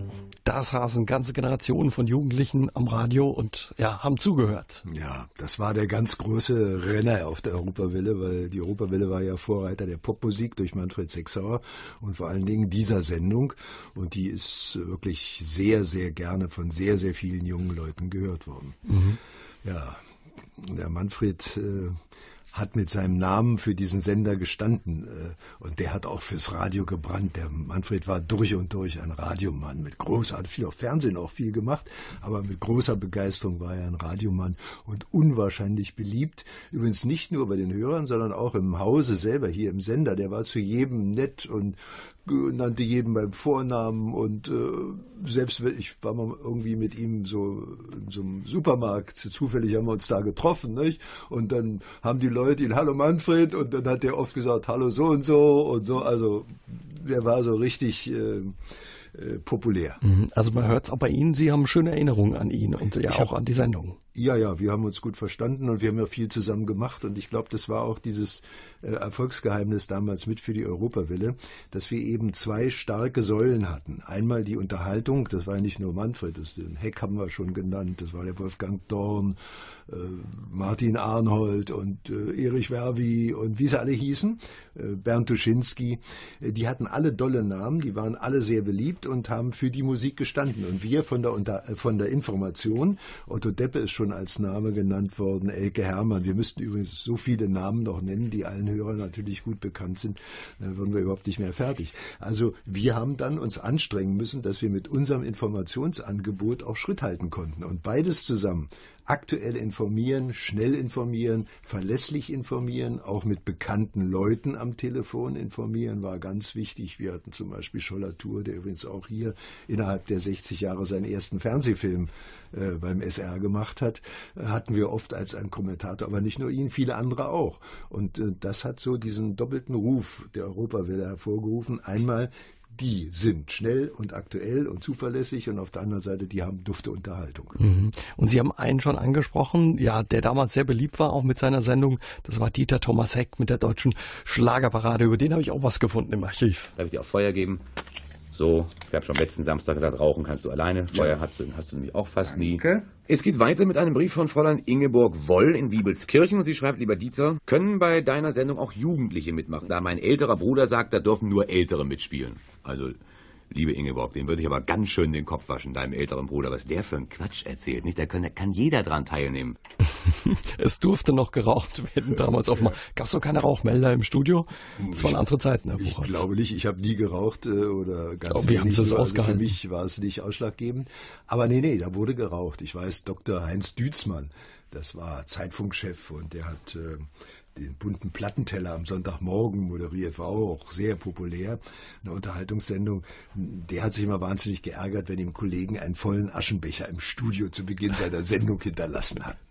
da saßen ganze Generationen von Jugendlichen am Radio und ja, haben zugehört. Ja, das war der ganz große Renner auf der Europawelle, weil die Europawelle war ja Vorreiter der Popmusik durch Manfred Sechsauer und vor allen Dingen dieser Sendung. Und die ist wirklich sehr, sehr gerne von sehr, sehr vielen jungen Leuten gehört worden. Mhm. Ja, der Manfred äh, hat mit seinem Namen für diesen Sender gestanden äh, und der hat auch fürs Radio gebrannt. Der Manfred war durch und durch ein Radiomann mit großartig, viel auf Fernsehen auch viel gemacht, aber mit großer Begeisterung war er ein Radiomann und unwahrscheinlich beliebt. Übrigens nicht nur bei den Hörern, sondern auch im Hause selber, hier im Sender. Der war zu jedem nett und nannte jeden beim Vornamen und äh, selbst wenn ich war mal irgendwie mit ihm so in so einem Supermarkt, zufällig haben wir uns da getroffen, nicht? Und dann haben die Leute ihn, hallo Manfred, und dann hat der oft gesagt, hallo so und so und so, also der war so richtig äh, äh, populär. Also man hört es auch bei Ihnen, Sie haben schöne Erinnerungen an ihn und ja auch an die Sendung. Ja, ja, wir haben uns gut verstanden und wir haben ja viel zusammen gemacht und ich glaube, das war auch dieses äh, Erfolgsgeheimnis damals mit für die Europawelle, dass wir eben zwei starke Säulen hatten. Einmal die Unterhaltung, das war ja nicht nur Manfred, das, den Heck haben wir schon genannt, das war der Wolfgang Dorn, äh, Martin Arnhold und äh, Erich Werby und wie sie alle hießen, äh, Bernd Tuschinski, äh, die hatten alle dolle Namen, die waren alle sehr beliebt und haben für die Musik gestanden und wir von der, Unter äh, von der Information, Otto Deppe ist schon als Name genannt worden, Elke Herrmann. Wir müssten übrigens so viele Namen noch nennen, die allen Hörern natürlich gut bekannt sind, dann würden wir überhaupt nicht mehr fertig. Also wir haben dann uns anstrengen müssen, dass wir mit unserem Informationsangebot auch Schritt halten konnten. Und beides zusammen, aktuell informieren, schnell informieren, verlässlich informieren, auch mit bekannten Leuten am Telefon informieren, war ganz wichtig. Wir hatten zum Beispiel Schollatur, der übrigens auch hier innerhalb der sechzig Jahre seinen ersten Fernsehfilm äh, beim S R gemacht hat, äh, hatten wir oft als einen Kommentator, aber nicht nur ihn, viele andere auch. Und äh, das hat so diesen doppelten Ruf der Europawelle hervorgerufen. Einmal, die sind schnell und aktuell und zuverlässig und auf der anderen Seite, die haben dufte Unterhaltung. Mhm. Und Sie haben einen schon angesprochen, ja, der damals sehr beliebt war, auch mit seiner Sendung, das war Dieter Thomas Heck mit der deutschen Schlagerparade. Über den habe ich auch was gefunden im Archiv. Darf ich dir auch Feuer geben? So, ich habe schon letzten Samstag gesagt, rauchen kannst du alleine. Feuer ja. hast, du, hast du nämlich auch fast Danke. nie. Es geht weiter mit einem Brief von Fräulein Ingeborg Woll in Wiebelskirchen und sie schreibt, lieber Dieter, können bei deiner Sendung auch Jugendliche mitmachen? Da mein älterer Bruder sagt, da dürfen nur Ältere mitspielen. Also, liebe Ingeborg, dem würde ich aber ganz schön den Kopf waschen, deinem älteren Bruder, was der für einen Quatsch erzählt. Nicht, da kann, kann jeder dran teilnehmen. Es durfte noch geraucht werden damals. Auf gab es doch keine Rauchmelder im Studio? Das waren andere Zeiten, Herr Buchholz. Ich glaube nicht, ich habe nie geraucht äh, oder ganz wenig. Wie haben Sie das ausgehalten? Für mich war es nicht ausschlaggebend. Aber nee, nee, da wurde geraucht. Ich weiß, Doktor Heinz Dützmann, das war Zeitfunkchef und der hat äh, den bunten Plattenteller am Sonntagmorgen moderiert, war auch sehr populär, eine Unterhaltungssendung. Der hat sich immer wahnsinnig geärgert, wenn ihm Kollegen einen vollen Aschenbecher im Studio zu Beginn seiner Sendung hinterlassen hatten.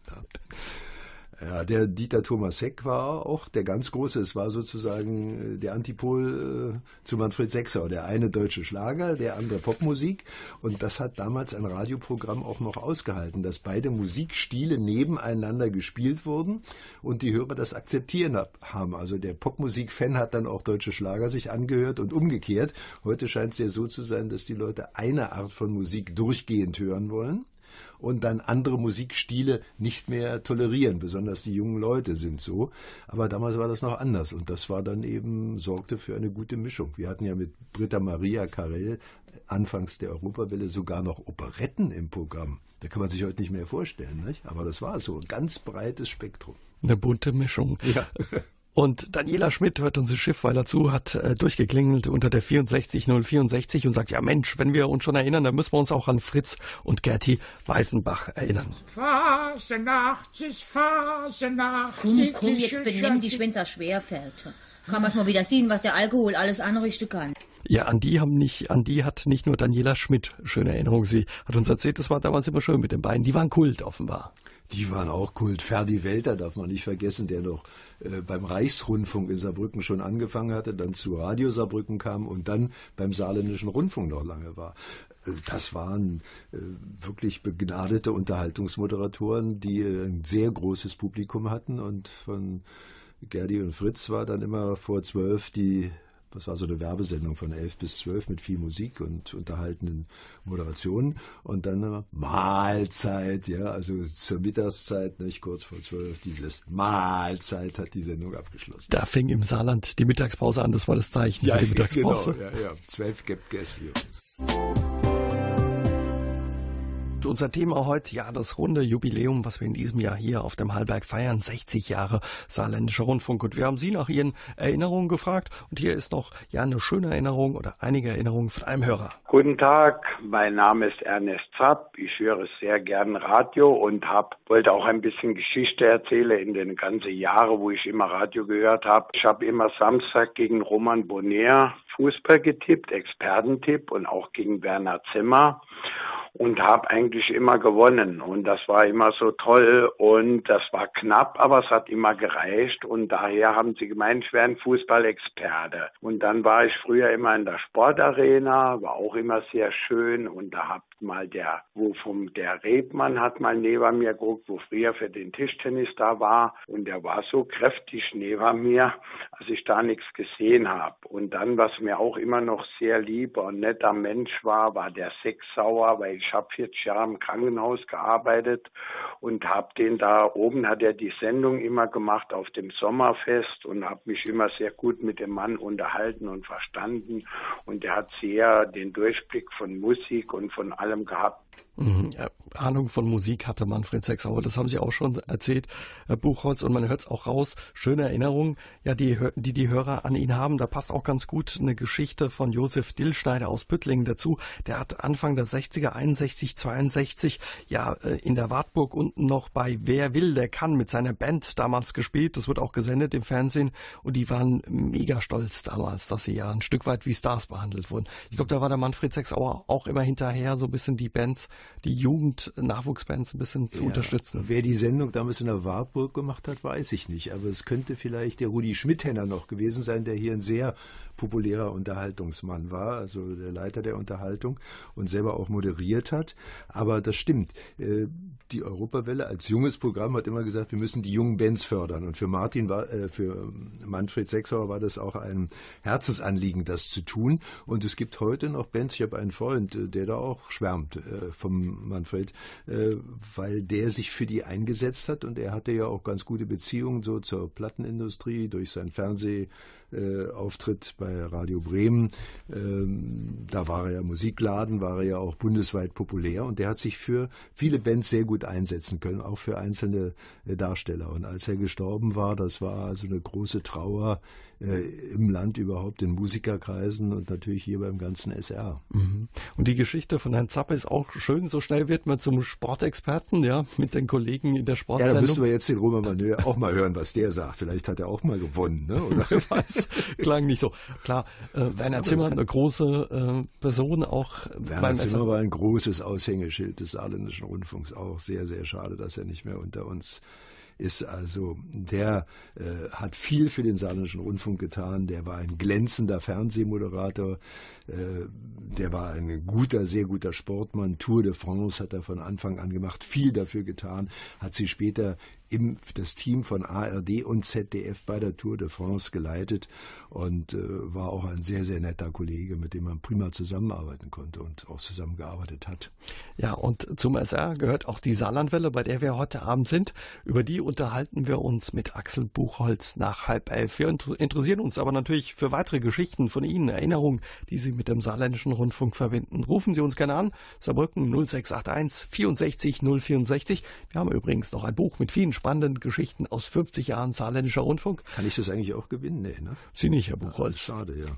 Ja, der Dieter Thomas Heck war auch der ganz Große. Es war sozusagen der Antipol äh, zu Manfred Sechsauer. Der eine deutsche Schlager, der andere Popmusik. Und das hat damals ein Radioprogramm auch noch ausgehalten, dass beide Musikstile nebeneinander gespielt wurden und die Hörer das akzeptieren haben. Also der Popmusik-Fan hat dann auch deutsche Schlager sich angehört und umgekehrt. Heute scheint es ja so zu sein, dass die Leute eine Art von Musik durchgehend hören wollen und dann andere Musikstile nicht mehr tolerieren. Besonders die jungen Leute sind so. Aber damals war das noch anders und das war dann eben, sorgte für eine gute Mischung. Wir hatten ja mit Britta Maria Carell anfangs der Europawelle sogar noch Operetten im Programm. Da kann man sich heute nicht mehr vorstellen, nicht? Aber das war so, ein ganz breites Spektrum. Eine bunte Mischung. Ja. Und Daniela Schmidt hört uns im Schiffweiler zu, hat äh, durchgeklingelt unter der vierundsechzig null vierundsechzig und sagt, ja Mensch, wenn wir uns schon erinnern, dann müssen wir uns auch an Fritz und Gerti Weißenbach erinnern. Fasenacht ist Fasenacht. Komm, komm, jetzt benimm dich, wenn's auch schwerfällt. Kann man's mal wieder sehen, was der Alkohol alles anrichten kann. Ja, an die haben nicht, an die hat nicht nur Daniela Schmidt schöne Erinnerungen. Sie hat uns erzählt, das war damals immer schön mit den beiden. Die waren Kult offenbar. Die waren auch Kult. Ferdi Welter darf man nicht vergessen, der noch äh, beim Reichsrundfunk in Saarbrücken schon angefangen hatte, dann zu Radio Saarbrücken kam und dann beim Saarländischen Rundfunk noch lange war. Äh, das waren äh, wirklich begnadete Unterhaltungsmoderatoren, die äh, ein sehr großes Publikum hatten und von Gerdi und Fritz war dann immer vor zwölf die was war so eine Werbesendung von elf bis zwölf mit viel Musik und unterhaltenden Moderationen. Und dann äh, Mahlzeit, ja, also zur Mittagszeit, nicht kurz vor zwölf, dieses Mahlzeit hat die Sendung abgeschlossen. Da fing im Saarland die Mittagspause an, das war das Zeichen ja, für die Mittagspause. Genau, ja, ja. zwölf gibt Gäste. Unser Thema heute, ja, das runde Jubiläum, was wir in diesem Jahr hier auf dem Hallberg feiern, sechzig Jahre Saarländischer Rundfunk. Und wir haben Sie nach Ihren Erinnerungen gefragt. Und hier ist noch, ja, eine schöne Erinnerung oder einige Erinnerungen von einem Hörer. Guten Tag, mein Name ist Ernest Zapp. Ich höre sehr gern Radio und hab, wollte auch ein bisschen Geschichte erzählen in den ganzen Jahren, wo ich immer Radio gehört habe. Ich habe immer Samstag gegen Roman Bonner Fußball getippt, Expertentipp und auch gegen Werner Zimmer. Und habe eigentlich immer gewonnen und das war immer so toll und das war knapp, aber es hat immer gereicht und daher haben sie gemeint, ich wäre ein Fußballexperte. Und dann war ich früher immer in der Sportarena, war auch immer sehr schön und da hat mal der, wo vom der Rebmann hat mal neben mir geguckt, wo früher für den Tischtennis da war und der war so kräftig neben mir, als ich da nichts gesehen habe. Und dann, was mir auch immer noch sehr lieber und netter Mensch war, war der Sechsauer, weil ich Ich habe vierzig Jahre im Krankenhaus gearbeitet und habe den da oben, hat er die Sendung immer gemacht auf dem Sommerfest und habe mich immer sehr gut mit dem Mann unterhalten und verstanden. Und er hat sehr den Durchblick von Musik und von allem gehabt. Mhm, ja, Ahnung von Musik hatte Manfred Sechsauer, das haben Sie auch schon erzählt, Herr Buchholz, und man hört es auch raus. Schöne Erinnerungen, ja, die, die die Hörer an ihn haben. Da passt auch ganz gut eine Geschichte von Josef Dillschneider aus Püttlingen dazu. Der hat Anfang der sechziger, einundsechzig, zweiundsechzig, ja, in der Wartburg unten noch bei Wer will, der kann mit seiner Band damals gespielt. Das wird auch gesendet im Fernsehen und die waren mega stolz damals, dass sie ja ein Stück weit wie Stars behandelt wurden. Ich glaube, da war der Manfred Sechsauer auch immer hinterher, so ein bisschen die Bands, die Jugend-Nachwuchsbands ein bisschen zu ja, unterstützen. Wer die Sendung damals in der Wartburg gemacht hat, weiß ich nicht. Aber es könnte vielleicht der Rudi Schmidhenner noch gewesen sein, der hier ein sehr populärer Unterhaltungsmann war, also der Leiter der Unterhaltung und selber auch moderiert hat. Aber das stimmt. Die Europawelle als junges Programm hat immer gesagt, wir müssen die jungen Bands fördern. Und für Martin war, für Manfred Sechsauer war das auch ein Herzensanliegen, das zu tun. Und es gibt heute noch Bands. Ich habe einen Freund, der da auch schwärmt vom Manfred, weil der sich für die eingesetzt hat. Und er hatte ja auch ganz gute Beziehungen so zur Plattenindustrie durch seinen Fernsehauftritt bei Radio Bremen. Da war er ja Musikladen, war er ja auch bundesweit populär. Und der hat sich für viele Bands sehr gut einsetzen können, auch für einzelne Darsteller. Und als er gestorben war, das war also eine große Trauer äh, im Land überhaupt, in Musikerkreisen und natürlich hier beim ganzen S R. Mhm. Und die Geschichte von Herrn Zappe ist auch schön. So schnell wird man zum Sportexperten, ja, mit den Kollegen in der Sportsendung. Ja, da müssen wir jetzt den Roman Manö auch mal hören, was der sagt. Vielleicht hat er auch mal gewonnen, ne? Oder? weiß, klang nicht so. Klar, äh, Werner Zimmer, eine große äh, Person auch. Werner Zimmer war ein großes Aushängeschild des Saarländischen Rundfunks, auch sehr, sehr schade, dass er nicht mehr unter uns ist. Also der äh, hat viel für den Saarländischen Rundfunk getan, der war ein glänzender Fernsehmoderator, äh, der war ein guter, sehr guter Sportmann. Tour de France hat er von Anfang an gemacht, viel dafür getan, hat sie später im, das Team von A R D und Z D F bei der Tour de France geleitet und äh, war auch ein sehr, sehr netter Kollege, mit dem man prima zusammenarbeiten konnte und auch zusammengearbeitet hat. Ja, und zum S R gehört auch die Saarlandwelle, bei der wir heute Abend sind. Über die unterhalten wir uns mit Axel Buchholz nach halb elf. Wir interessieren uns aber natürlich für weitere Geschichten von Ihnen, Erinnerungen, die Sie mit dem Saarländischen Rundfunk verbinden. Rufen Sie uns gerne an, Saarbrücken null sechs acht eins vierundsechzig null vierundsechzig. Wir haben übrigens noch ein Buch mit vielen spannenden Geschichten aus fünfzig Jahren Saarländischer Rundfunk. Kann ich das eigentlich auch gewinnen? Nee, ne? Sie nicht, Herr Buchholz. Ja, schade, ja.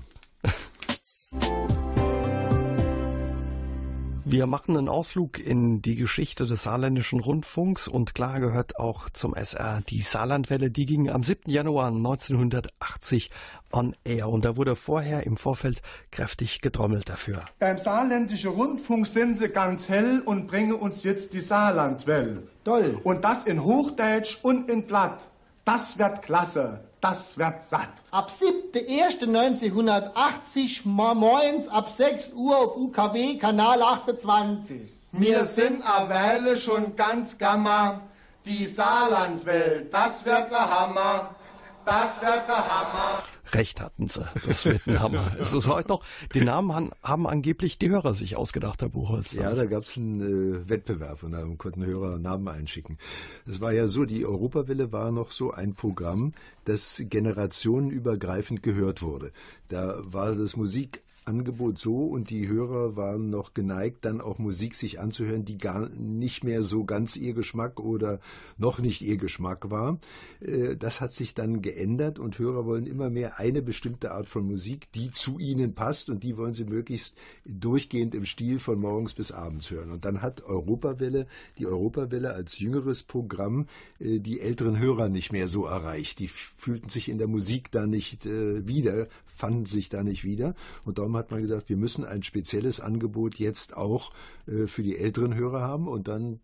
Wir machen einen Ausflug in die Geschichte des Saarländischen Rundfunks und klar gehört auch zum S R die Saarlandwelle. Die ging am siebten Januar neunzehnhundertachtzig on air und da wurde vorher im Vorfeld kräftig getrommelt dafür. Beim Saarländischen Rundfunk sind sie ganz hell und bringen uns jetzt die Saarlandwelle. Toll. Und das in Hochdeutsch und in Platt. Das wird klasse. Das wird satt. Ab siebter erster neunzehnhundertachtzig morgens ab sechs Uhr auf U K W Kanal achtundzwanzig. Wir sind a Weile schon ganz gamma. Die Saarlandwelt, das wird der Hammer. das wird der Hammer. Recht hatten sie, das wird ein Hammer. Es ist heute noch, den Namen haben, haben angeblich die Hörer sich ausgedacht, Herr Buchholz. Ja, da gab es einen äh, Wettbewerb und da konnten Hörer Namen einschicken. Es war ja so, die Europawelle war noch so ein Programm, das generationenübergreifend gehört wurde. Da war das Musikangebot so und die Hörer waren noch geneigt, dann auch Musik sich anzuhören, die gar nicht mehr so ganz ihr Geschmack oder noch nicht ihr Geschmack war. Das hat sich dann geändert und Hörer wollen immer mehr eine bestimmte Art von Musik, die zu ihnen passt und die wollen sie möglichst durchgehend im Stil von morgens bis abends hören. Und dann hat Europawelle, die Europawelle als jüngeres Programm die älteren Hörer nicht mehr so erreicht. Die fühlten sich in der Musik da nicht äh, wieder, fanden sich da nicht wieder. Und darum hat man gesagt, wir müssen ein spezielles Angebot jetzt auch äh, für die älteren Hörer haben. Und dann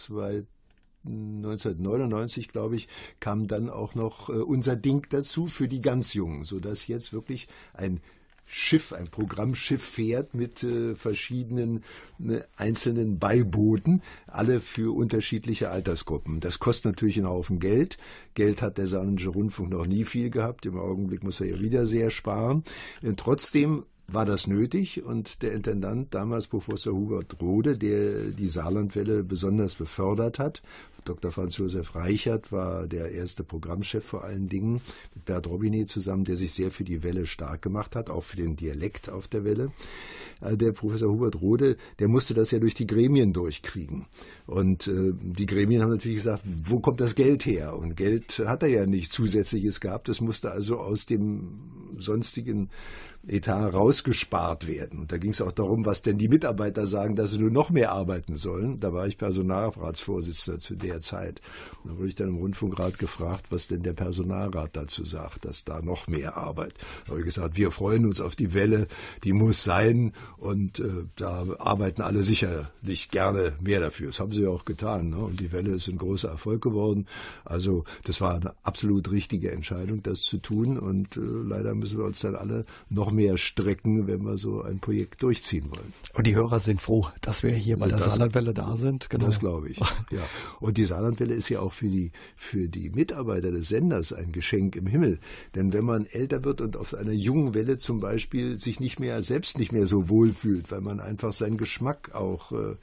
neunzehnhundertneunundneunzig, glaube ich, kam dann auch noch äh, unser Ding dazu für die ganz Jungen, sodass jetzt wirklich ein Schiff, ein Programmschiff fährt mit äh, verschiedenen äh, einzelnen Beibooten, alle für unterschiedliche Altersgruppen. Das kostet natürlich einen Haufen Geld. Geld hat der Saarländische Rundfunk noch nie viel gehabt. Im Augenblick muss er ja wieder sehr sparen. Äh, trotzdem war das nötig und der Intendant, damals Professor Hubert Rode, der die Saarlandwelle besonders befördert hat, Doktor Franz Josef Reichert war der erste Programmchef vor allen Dingen, mit Bert Robinet zusammen, der sich sehr für die Welle stark gemacht hat, auch für den Dialekt auf der Welle. Der Professor Hubert Rode, der musste das ja durch die Gremien durchkriegen. Und äh, die Gremien haben natürlich gesagt, wo kommt das Geld her? Und Geld hat er ja nicht zusätzliches gehabt. Das musste also aus dem sonstigen Etat rausgespart werden. Und da ging es auch darum, was denn die Mitarbeiter sagen, dass sie nur noch mehr arbeiten sollen. Da war ich Personalratsvorsitzender zu der Zeit. Und da wurde ich dann im Rundfunkrat gefragt, was denn der Personalrat dazu sagt, dass da noch mehr Arbeit. Da habe ich gesagt, wir freuen uns auf die Welle, die muss sein und äh, da arbeiten alle sicherlich gerne mehr dafür. Das haben sie ja auch getan. Ne? Und die Welle ist ein großer Erfolg geworden. Also das war eine absolut richtige Entscheidung, das zu tun. Und äh, leider müssen wir uns dann alle noch mehr strecken, wenn wir so ein Projekt durchziehen wollen. Und die Hörer sind froh, dass wir hier bei der das, Saarlandwelle da sind. Genau. Das glaube ich. Ja. Und die Saarlandwelle ist ja auch für die, für die Mitarbeiter des Senders ein Geschenk im Himmel. Denn wenn man älter wird und auf einer jungen Welle zum Beispiel sich nicht mehr, selbst nicht mehr so wohl fühlt, weil man einfach seinen Geschmack auch äh,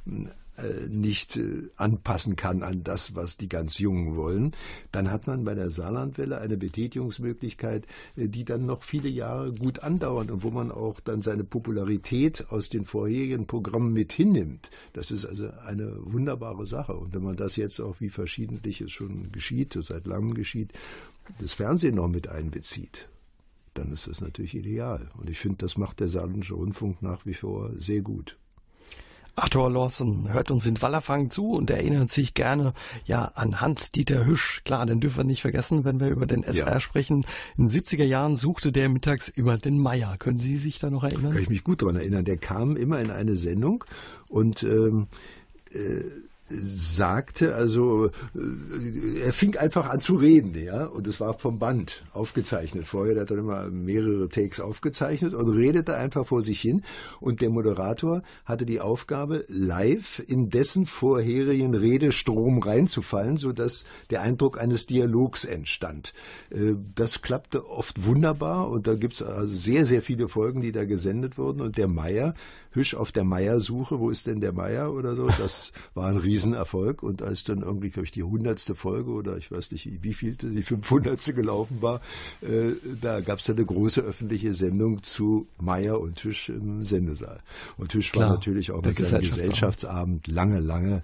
nicht anpassen kann an das, was die ganz Jungen wollen, dann hat man bei der Saarlandwelle eine Betätigungsmöglichkeit, die dann noch viele Jahre gut andauert und wo man auch dann seine Popularität aus den vorherigen Programmen mit hinnimmt. Das ist also eine wunderbare Sache. Und wenn man das jetzt auch, wie verschiedentlich es schon geschieht, seit langem geschieht, das Fernsehen noch mit einbezieht, dann ist das natürlich ideal. Und ich finde, das macht der Saarländische Rundfunk nach wie vor sehr gut. Arthur Lawson hört uns in Wallerfang zu und erinnert sich gerne ja an Hans-Dieter Hüsch. Klar, den dürfen wir nicht vergessen, wenn wir über den S R ja. sprechen. In den siebziger Jahren suchte der mittags über den Meier. Können Sie sich da noch erinnern? Kann ich mich gut daran erinnern. Der kam immer in eine Sendung und ähm, äh, sagte, also er fing einfach an zu reden, ja, und es war vom Band aufgezeichnet. Vorher hat er immer mehrere Takes aufgezeichnet und redete einfach vor sich hin und der Moderator hatte die Aufgabe, live in dessen vorherigen Redestrom reinzufallen, sodass der Eindruck eines Dialogs entstand. Das klappte oft wunderbar und da gibt es also sehr, sehr viele Folgen, die da gesendet wurden und der Meier, Hüsch auf der Meier-Suche, wo ist denn der Meier oder so, das war ein Riesenerfolg und als dann irgendwie, glaube ich, die hundertste Folge oder ich weiß nicht, wie vielte, die fünfhundertste gelaufen war, äh, da gab es dann eine große öffentliche Sendung zu Meier und Hüsch im Sendesaal. Und Hüsch war natürlich auch mit seinem Gesellschaftsabend lange, lange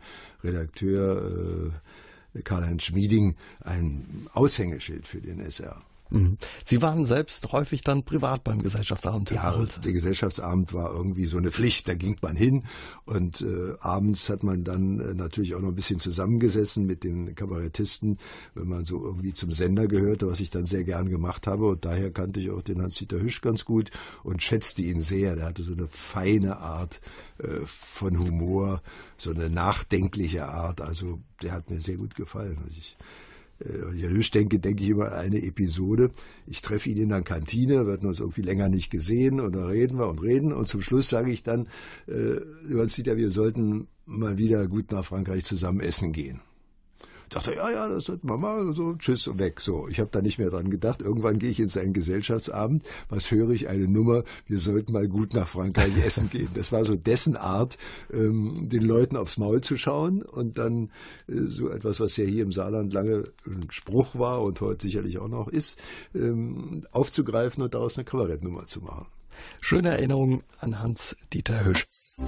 Redakteur äh, Karl-Heinz Schmieding ein Aushängeschild für den S R. Sie waren selbst häufig dann privat beim Gesellschaftsabend. Ja, der Gesellschaftsabend war irgendwie so eine Pflicht, da ging man hin und äh, abends hat man dann äh, natürlich auch noch ein bisschen zusammengesessen mit den Kabarettisten, wenn man so irgendwie zum Sender gehörte, was ich dann sehr gern gemacht habe und daher kannte ich auch den Hans-Dieter Hüsch ganz gut und schätzte ihn sehr. Der hatte so eine feine Art äh, von Humor, so eine nachdenkliche Art, also der hat mir sehr gut gefallen. Und ich Wenn ich an Hüsch denke, denke ich immer an eine Episode. Ich treffe ihn in der Kantine, wir hatten uns irgendwie länger nicht gesehen und dann reden wir und reden und zum Schluss sage ich dann, äh, Hans-Dieter, wir sollten mal wieder gut nach Frankreich zusammen essen gehen. Sagte er, ja, ja, das wird Mama, so, tschüss und weg. So, ich habe da nicht mehr dran gedacht. Irgendwann gehe ich in seinen Gesellschaftsabend. Was höre ich? Eine Nummer, wir sollten mal gut nach Frankreich essen gehen. Das war so dessen Art, ähm, den Leuten aufs Maul zu schauen und dann äh, so etwas, was ja hier im Saarland lange ein Spruch war und heute sicherlich auch noch ist, ähm, aufzugreifen und daraus eine Kabarettnummer zu machen. Schöne Erinnerung an Hans-Dieter Hüsch.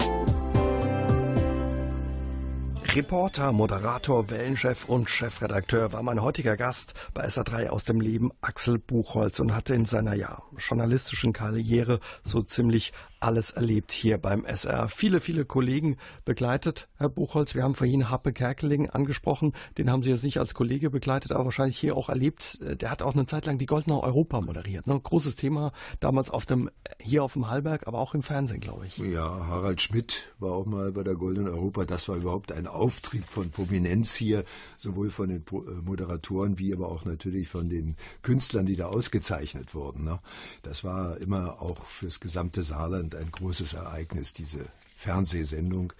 Reporter, Moderator, Wellenchef und Chefredakteur war mein heutiger Gast bei S A drei aus dem Leben, Axel Buchholz, und hatte in seiner ja, journalistischen Karriere so ziemlich alles erlebt hier beim S R. Viele, viele Kollegen begleitet, Herr Buchholz. Wir haben vorhin Happe Kerkeling angesprochen. Den haben Sie jetzt nicht als Kollege begleitet, aber wahrscheinlich hier auch erlebt. Der hat auch eine Zeit lang die Goldene Europa moderiert. Ne? Großes Thema damals auf dem, hier auf dem Hallberg, aber auch im Fernsehen, glaube ich. Ja, Harald Schmidt war auch mal bei der Goldenen Europa. Das war überhaupt ein Auftrieb von Prominenz hier, sowohl von den Moderatoren wie aber auch natürlich von den Künstlern, die da ausgezeichnet wurden. Ne? Das war immer auch fürs gesamte Saarland ein großes Ereignis, diese Fernsehsendung.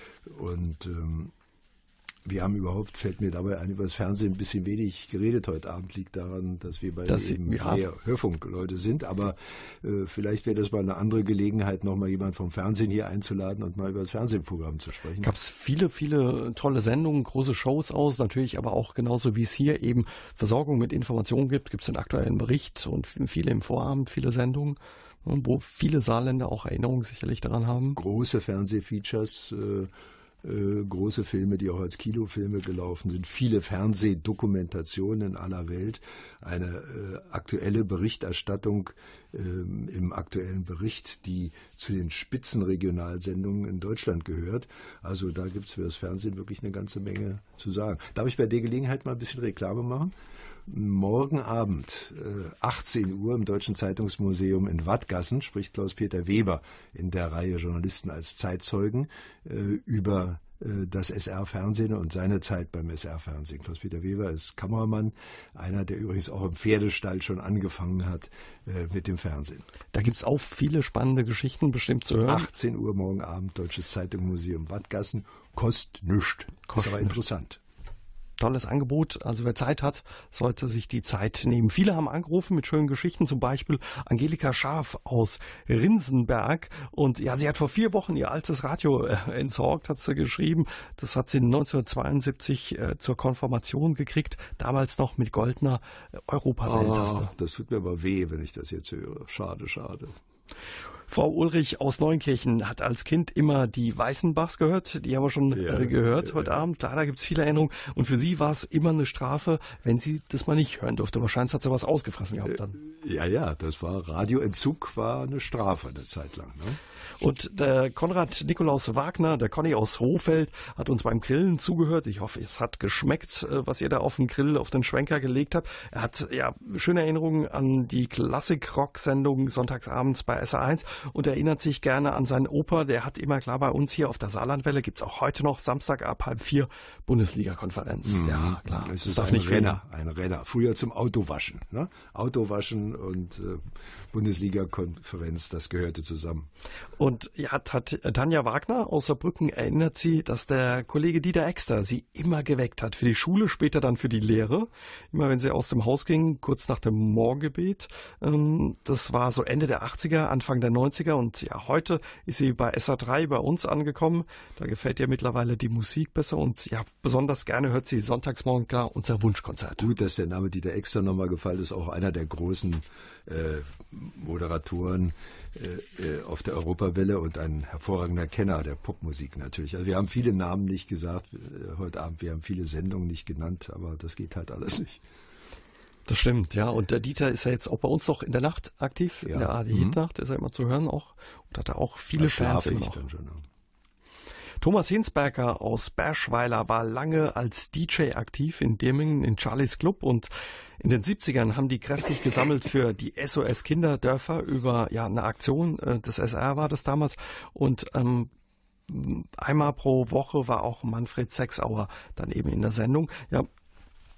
Und ähm, wir haben überhaupt, fällt mir dabei ein, über das Fernsehen ein bisschen wenig geredet heute Abend. Liegt daran, dass wir beide das eben ja. mehr Hörfunkleute sind. Aber äh, vielleicht wäre das mal eine andere Gelegenheit, noch mal jemand vom Fernsehen hier einzuladen und mal über das Fernsehprogramm zu sprechen. Gab es viele, viele tolle Sendungen, große Shows aus, natürlich aber auch genauso wie es hier eben Versorgung mit Informationen gibt, gibt es einen aktuellen Bericht und viele im Vorabend, viele Sendungen, wo viele Saarländer auch Erinnerungen sicherlich daran haben. Große Fernsehfeatures, äh, Äh, große Filme, die auch als Kinofilme gelaufen sind, viele Fernsehdokumentationen in aller Welt, eine äh, aktuelle Berichterstattung äh, im aktuellen Bericht, die zu den Spitzenregionalsendungen in Deutschland gehört. Also da gibt es für das Fernsehen wirklich eine ganze Menge zu sagen. Darf ich bei der Gelegenheit mal ein bisschen Reklame machen? Morgen Abend, äh, achtzehn Uhr im Deutschen Zeitungsmuseum in Wattgassen, spricht Klaus-Peter Weber in der Reihe Journalisten als Zeitzeugen äh, über äh, das S R-Fernsehen und seine Zeit beim S R-Fernsehen. Klaus-Peter Weber ist Kameramann, einer, der übrigens auch im Pferdestall schon angefangen hat äh, mit dem Fernsehen. Da gibt es auch viele spannende Geschichten bestimmt zu hören. achtzehn Uhr morgen Abend, Deutsches Zeitungsmuseum Wattgassen, kostet nichts, ist aber interessant. Tolles Angebot. Also wer Zeit hat, sollte sich die Zeit nehmen. Viele haben angerufen mit schönen Geschichten, zum Beispiel Angelika Scharf aus Rinsenberg. Und ja, sie hat vor vier Wochen ihr altes Radio äh, entsorgt, hat sie geschrieben. Das hat sie neunzehnhundertzweiundsiebzig äh, zur Konfirmation gekriegt, damals noch mit goldener äh, Europawelttaste. Oh, das tut mir aber weh, wenn ich das jetzt höre. Schade, schade. Frau Ulrich aus Neunkirchen hat als Kind immer die Weißenbachs gehört. Die haben wir schon ja, äh, gehört ja, heute ja. Abend. Klar, da gibt es viele Erinnerungen. Und für sie war es immer eine Strafe, wenn sie das mal nicht hören durfte. Wahrscheinlich hat sie was ausgefressen gehabt dann. Ja, ja, das war Radioentzug, war eine Strafe eine Zeit lang. Ne? Und der Konrad Nikolaus Wagner, der Conny aus Rohfeld, hat uns beim Grillen zugehört. Ich hoffe, es hat geschmeckt, was ihr da auf den Grill, auf den Schwenker gelegt habt. Er hat ja schöne Erinnerungen an die Klassik-Rock-Sendung sonntagsabends bei S A eins und erinnert sich gerne an seinen Opa. Der hat immer klar bei uns hier auf der Saarlandwelle, gibt es auch heute noch Samstag ab halb vier Bundesliga-Konferenz. Mhm. Ja, klar. Es ist das darf ein nicht Renner, ein Renner. Früher zum Autowaschen. Ne? Autowaschen und äh, Bundesliga-Konferenz, das gehörte zusammen. Und ja, Tanja Wagner aus Saarbrücken erinnert sie, dass der Kollege Dieter Exter sie immer geweckt hat für die Schule, später dann für die Lehre. Immer wenn sie aus dem Haus ging, kurz nach dem Morgengebet. Das war so Ende der achtziger, Anfang der neunziger und ja, heute ist sie bei S A drei bei uns angekommen. Da gefällt ihr mittlerweile die Musik besser und ja, besonders gerne hört sie sonntagsmorgen klar unser Wunschkonzert. Gut, dass der Name Dieter Exter nochmal gefallen ist, auch einer der großen äh, Moderatoren äh, auf der Europawelle und ein hervorragender Kenner der Popmusik natürlich. Also wir haben viele Namen nicht gesagt äh, heute Abend, wir haben viele Sendungen nicht genannt, aber das geht halt alles nicht. Das stimmt, ja. Und der Dieter ist ja jetzt auch bei uns noch in der Nacht aktiv, ja. In der A R D-Hitnacht ist er immer zu hören auch und hat da auch viele Fans immer noch. Dann schon, ja. Thomas Hinsberger aus Berschweiler war lange als D J aktiv in Dirmingen in Charlies Club und in den siebzigern haben die kräftig gesammelt für die S O S Kinderdörfer über ja eine Aktion äh, des S R war das damals und ähm, einmal pro Woche war auch Manfred Sechsauer dann eben in der Sendung. Ja,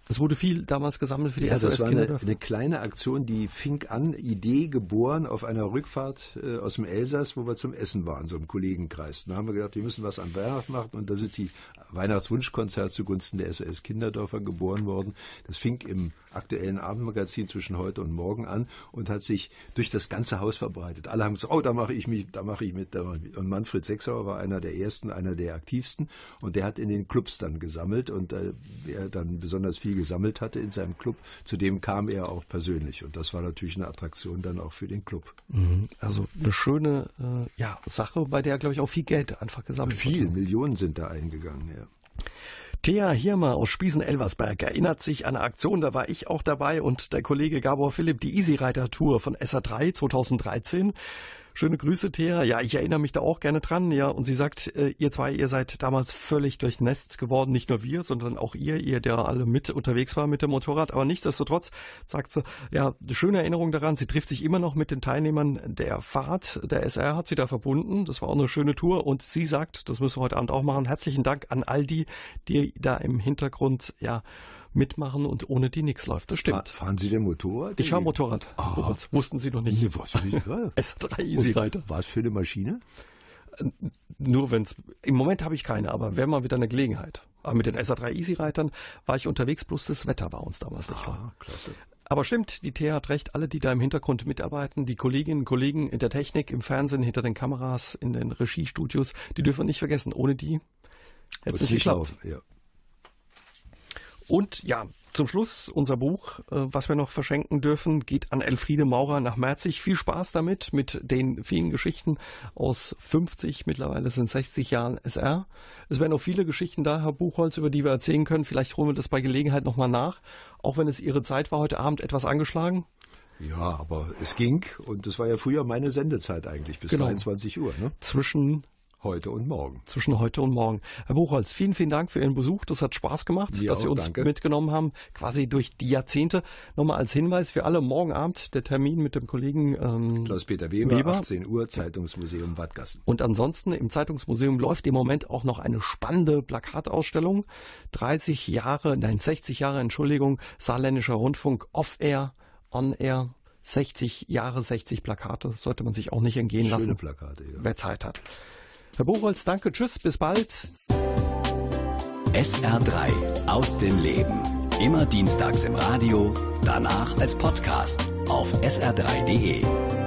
Es wurde viel damals gesammelt für die ja, S O S das war eine, Kinderdörfer. eine kleine Aktion, die fing an, Idee geboren auf einer Rückfahrt äh, aus dem Elsass, wo wir zum Essen waren, so im Kollegenkreis. Da haben wir gedacht, wir müssen was an Weihnachten machen und da sind die Weihnachtswunschkonzert zugunsten der S O S Kinderdörfer geboren worden. Das fing im aktuellen Abendmagazin zwischen heute und morgen an und hat sich durch das ganze Haus verbreitet. Alle haben gesagt, oh, da mache ich mich, da mache ich mit. Da mache ich mit. Und Manfred Sechsauer war einer der ersten, einer der aktivsten und der hat in den Clubs dann gesammelt und äh, wer dann besonders viel gesammelt hatte in seinem Club, zu dem kam er auch persönlich und das war natürlich eine Attraktion dann auch für den Club. Also eine schöne äh, ja, Sache, bei der, glaube ich, auch viel Geld einfach gesammelt Viel, wurde. Millionen sind da eingegangen, ja. Thea Hirmer aus Spiesen-Elversberg erinnert sich an eine Aktion, da war ich auch dabei und der Kollege Gabor Philipp, die Easy-Rider-Tour von S R drei zweitausenddreizehn. Schöne Grüße, Thea. Ja, ich erinnere mich da auch gerne dran. Ja, und sie sagt, äh, ihr zwei, ihr seid damals völlig durchnässt geworden. Nicht nur wir, sondern auch ihr, ihr, der alle mit unterwegs war mit dem Motorrad. Aber nichtsdestotrotz sagt sie, ja, schöne Erinnerung daran. Sie trifft sich immer noch mit den Teilnehmern der Fahrt. Der S R hat sie da verbunden. Das war auch eine schöne Tour. Und sie sagt, das müssen wir heute Abend auch machen, herzlichen Dank an all die, die da im Hintergrund, ja, mitmachen und ohne die nichts läuft. Das stimmt. Fahren Sie denn Motorrad? Ich fahre Motorrad. Ah. Das wussten Sie noch nicht. Nee, was nicht. S R drei Easy Rider. Was für eine Maschine? Nur wenn es, im Moment habe ich keine, aber wäre mal wieder eine Gelegenheit. Aber mit den S R drei Easy Ridern war ich unterwegs, bloß das Wetter war uns damals nicht. Ah, klasse. Aber stimmt, die Thea hat recht, alle, die da im Hintergrund mitarbeiten, die Kolleginnen und Kollegen in der Technik, im Fernsehen, hinter den Kameras, in den Regiestudios, die dürfen wir nicht vergessen. Ohne die hätte es nicht geklappt. Ja. Und ja, zum Schluss unser Buch, äh, was wir noch verschenken dürfen, geht an Elfriede Maurer nach Merzig. Viel Spaß damit, mit den vielen Geschichten aus fünfzig, mittlerweile sind sechzig Jahren S R. Es werden auch viele Geschichten da, Herr Buchholz, über die wir erzählen können. Vielleicht holen wir das bei Gelegenheit nochmal nach, auch wenn es Ihre Zeit war, heute Abend etwas angeschlagen. Ja, aber es ging und das war ja früher meine Sendezeit eigentlich, bis genau. dreiundzwanzig Uhr. Ne? Zwischen heute und morgen. Zwischen heute und morgen. Herr Buchholz, vielen, vielen Dank für Ihren Besuch. Das hat Spaß gemacht, Mir dass auch, Sie uns danke. mitgenommen haben, quasi durch die Jahrzehnte. Nochmal als Hinweis für alle, morgen Abend der Termin mit dem Kollegen ähm, Klaus-Peter Weber, Weber, achtzehn Uhr, Zeitungsmuseum Wadgassen. Und ansonsten im Zeitungsmuseum läuft im Moment auch noch eine spannende Plakatausstellung. dreißig Jahre, nein, sechzig Jahre, Entschuldigung, Saarländischer Rundfunk, Off-Air, On-Air, sechzig Jahre, sechzig Plakate, sollte man sich auch nicht entgehen Schöne lassen, Plakate, ja. wer Zeit hat. Herr Buchholz, danke, tschüss, bis bald. S R drei aus dem Leben. Immer dienstags im Radio, danach als Podcast auf S R drei punkt de.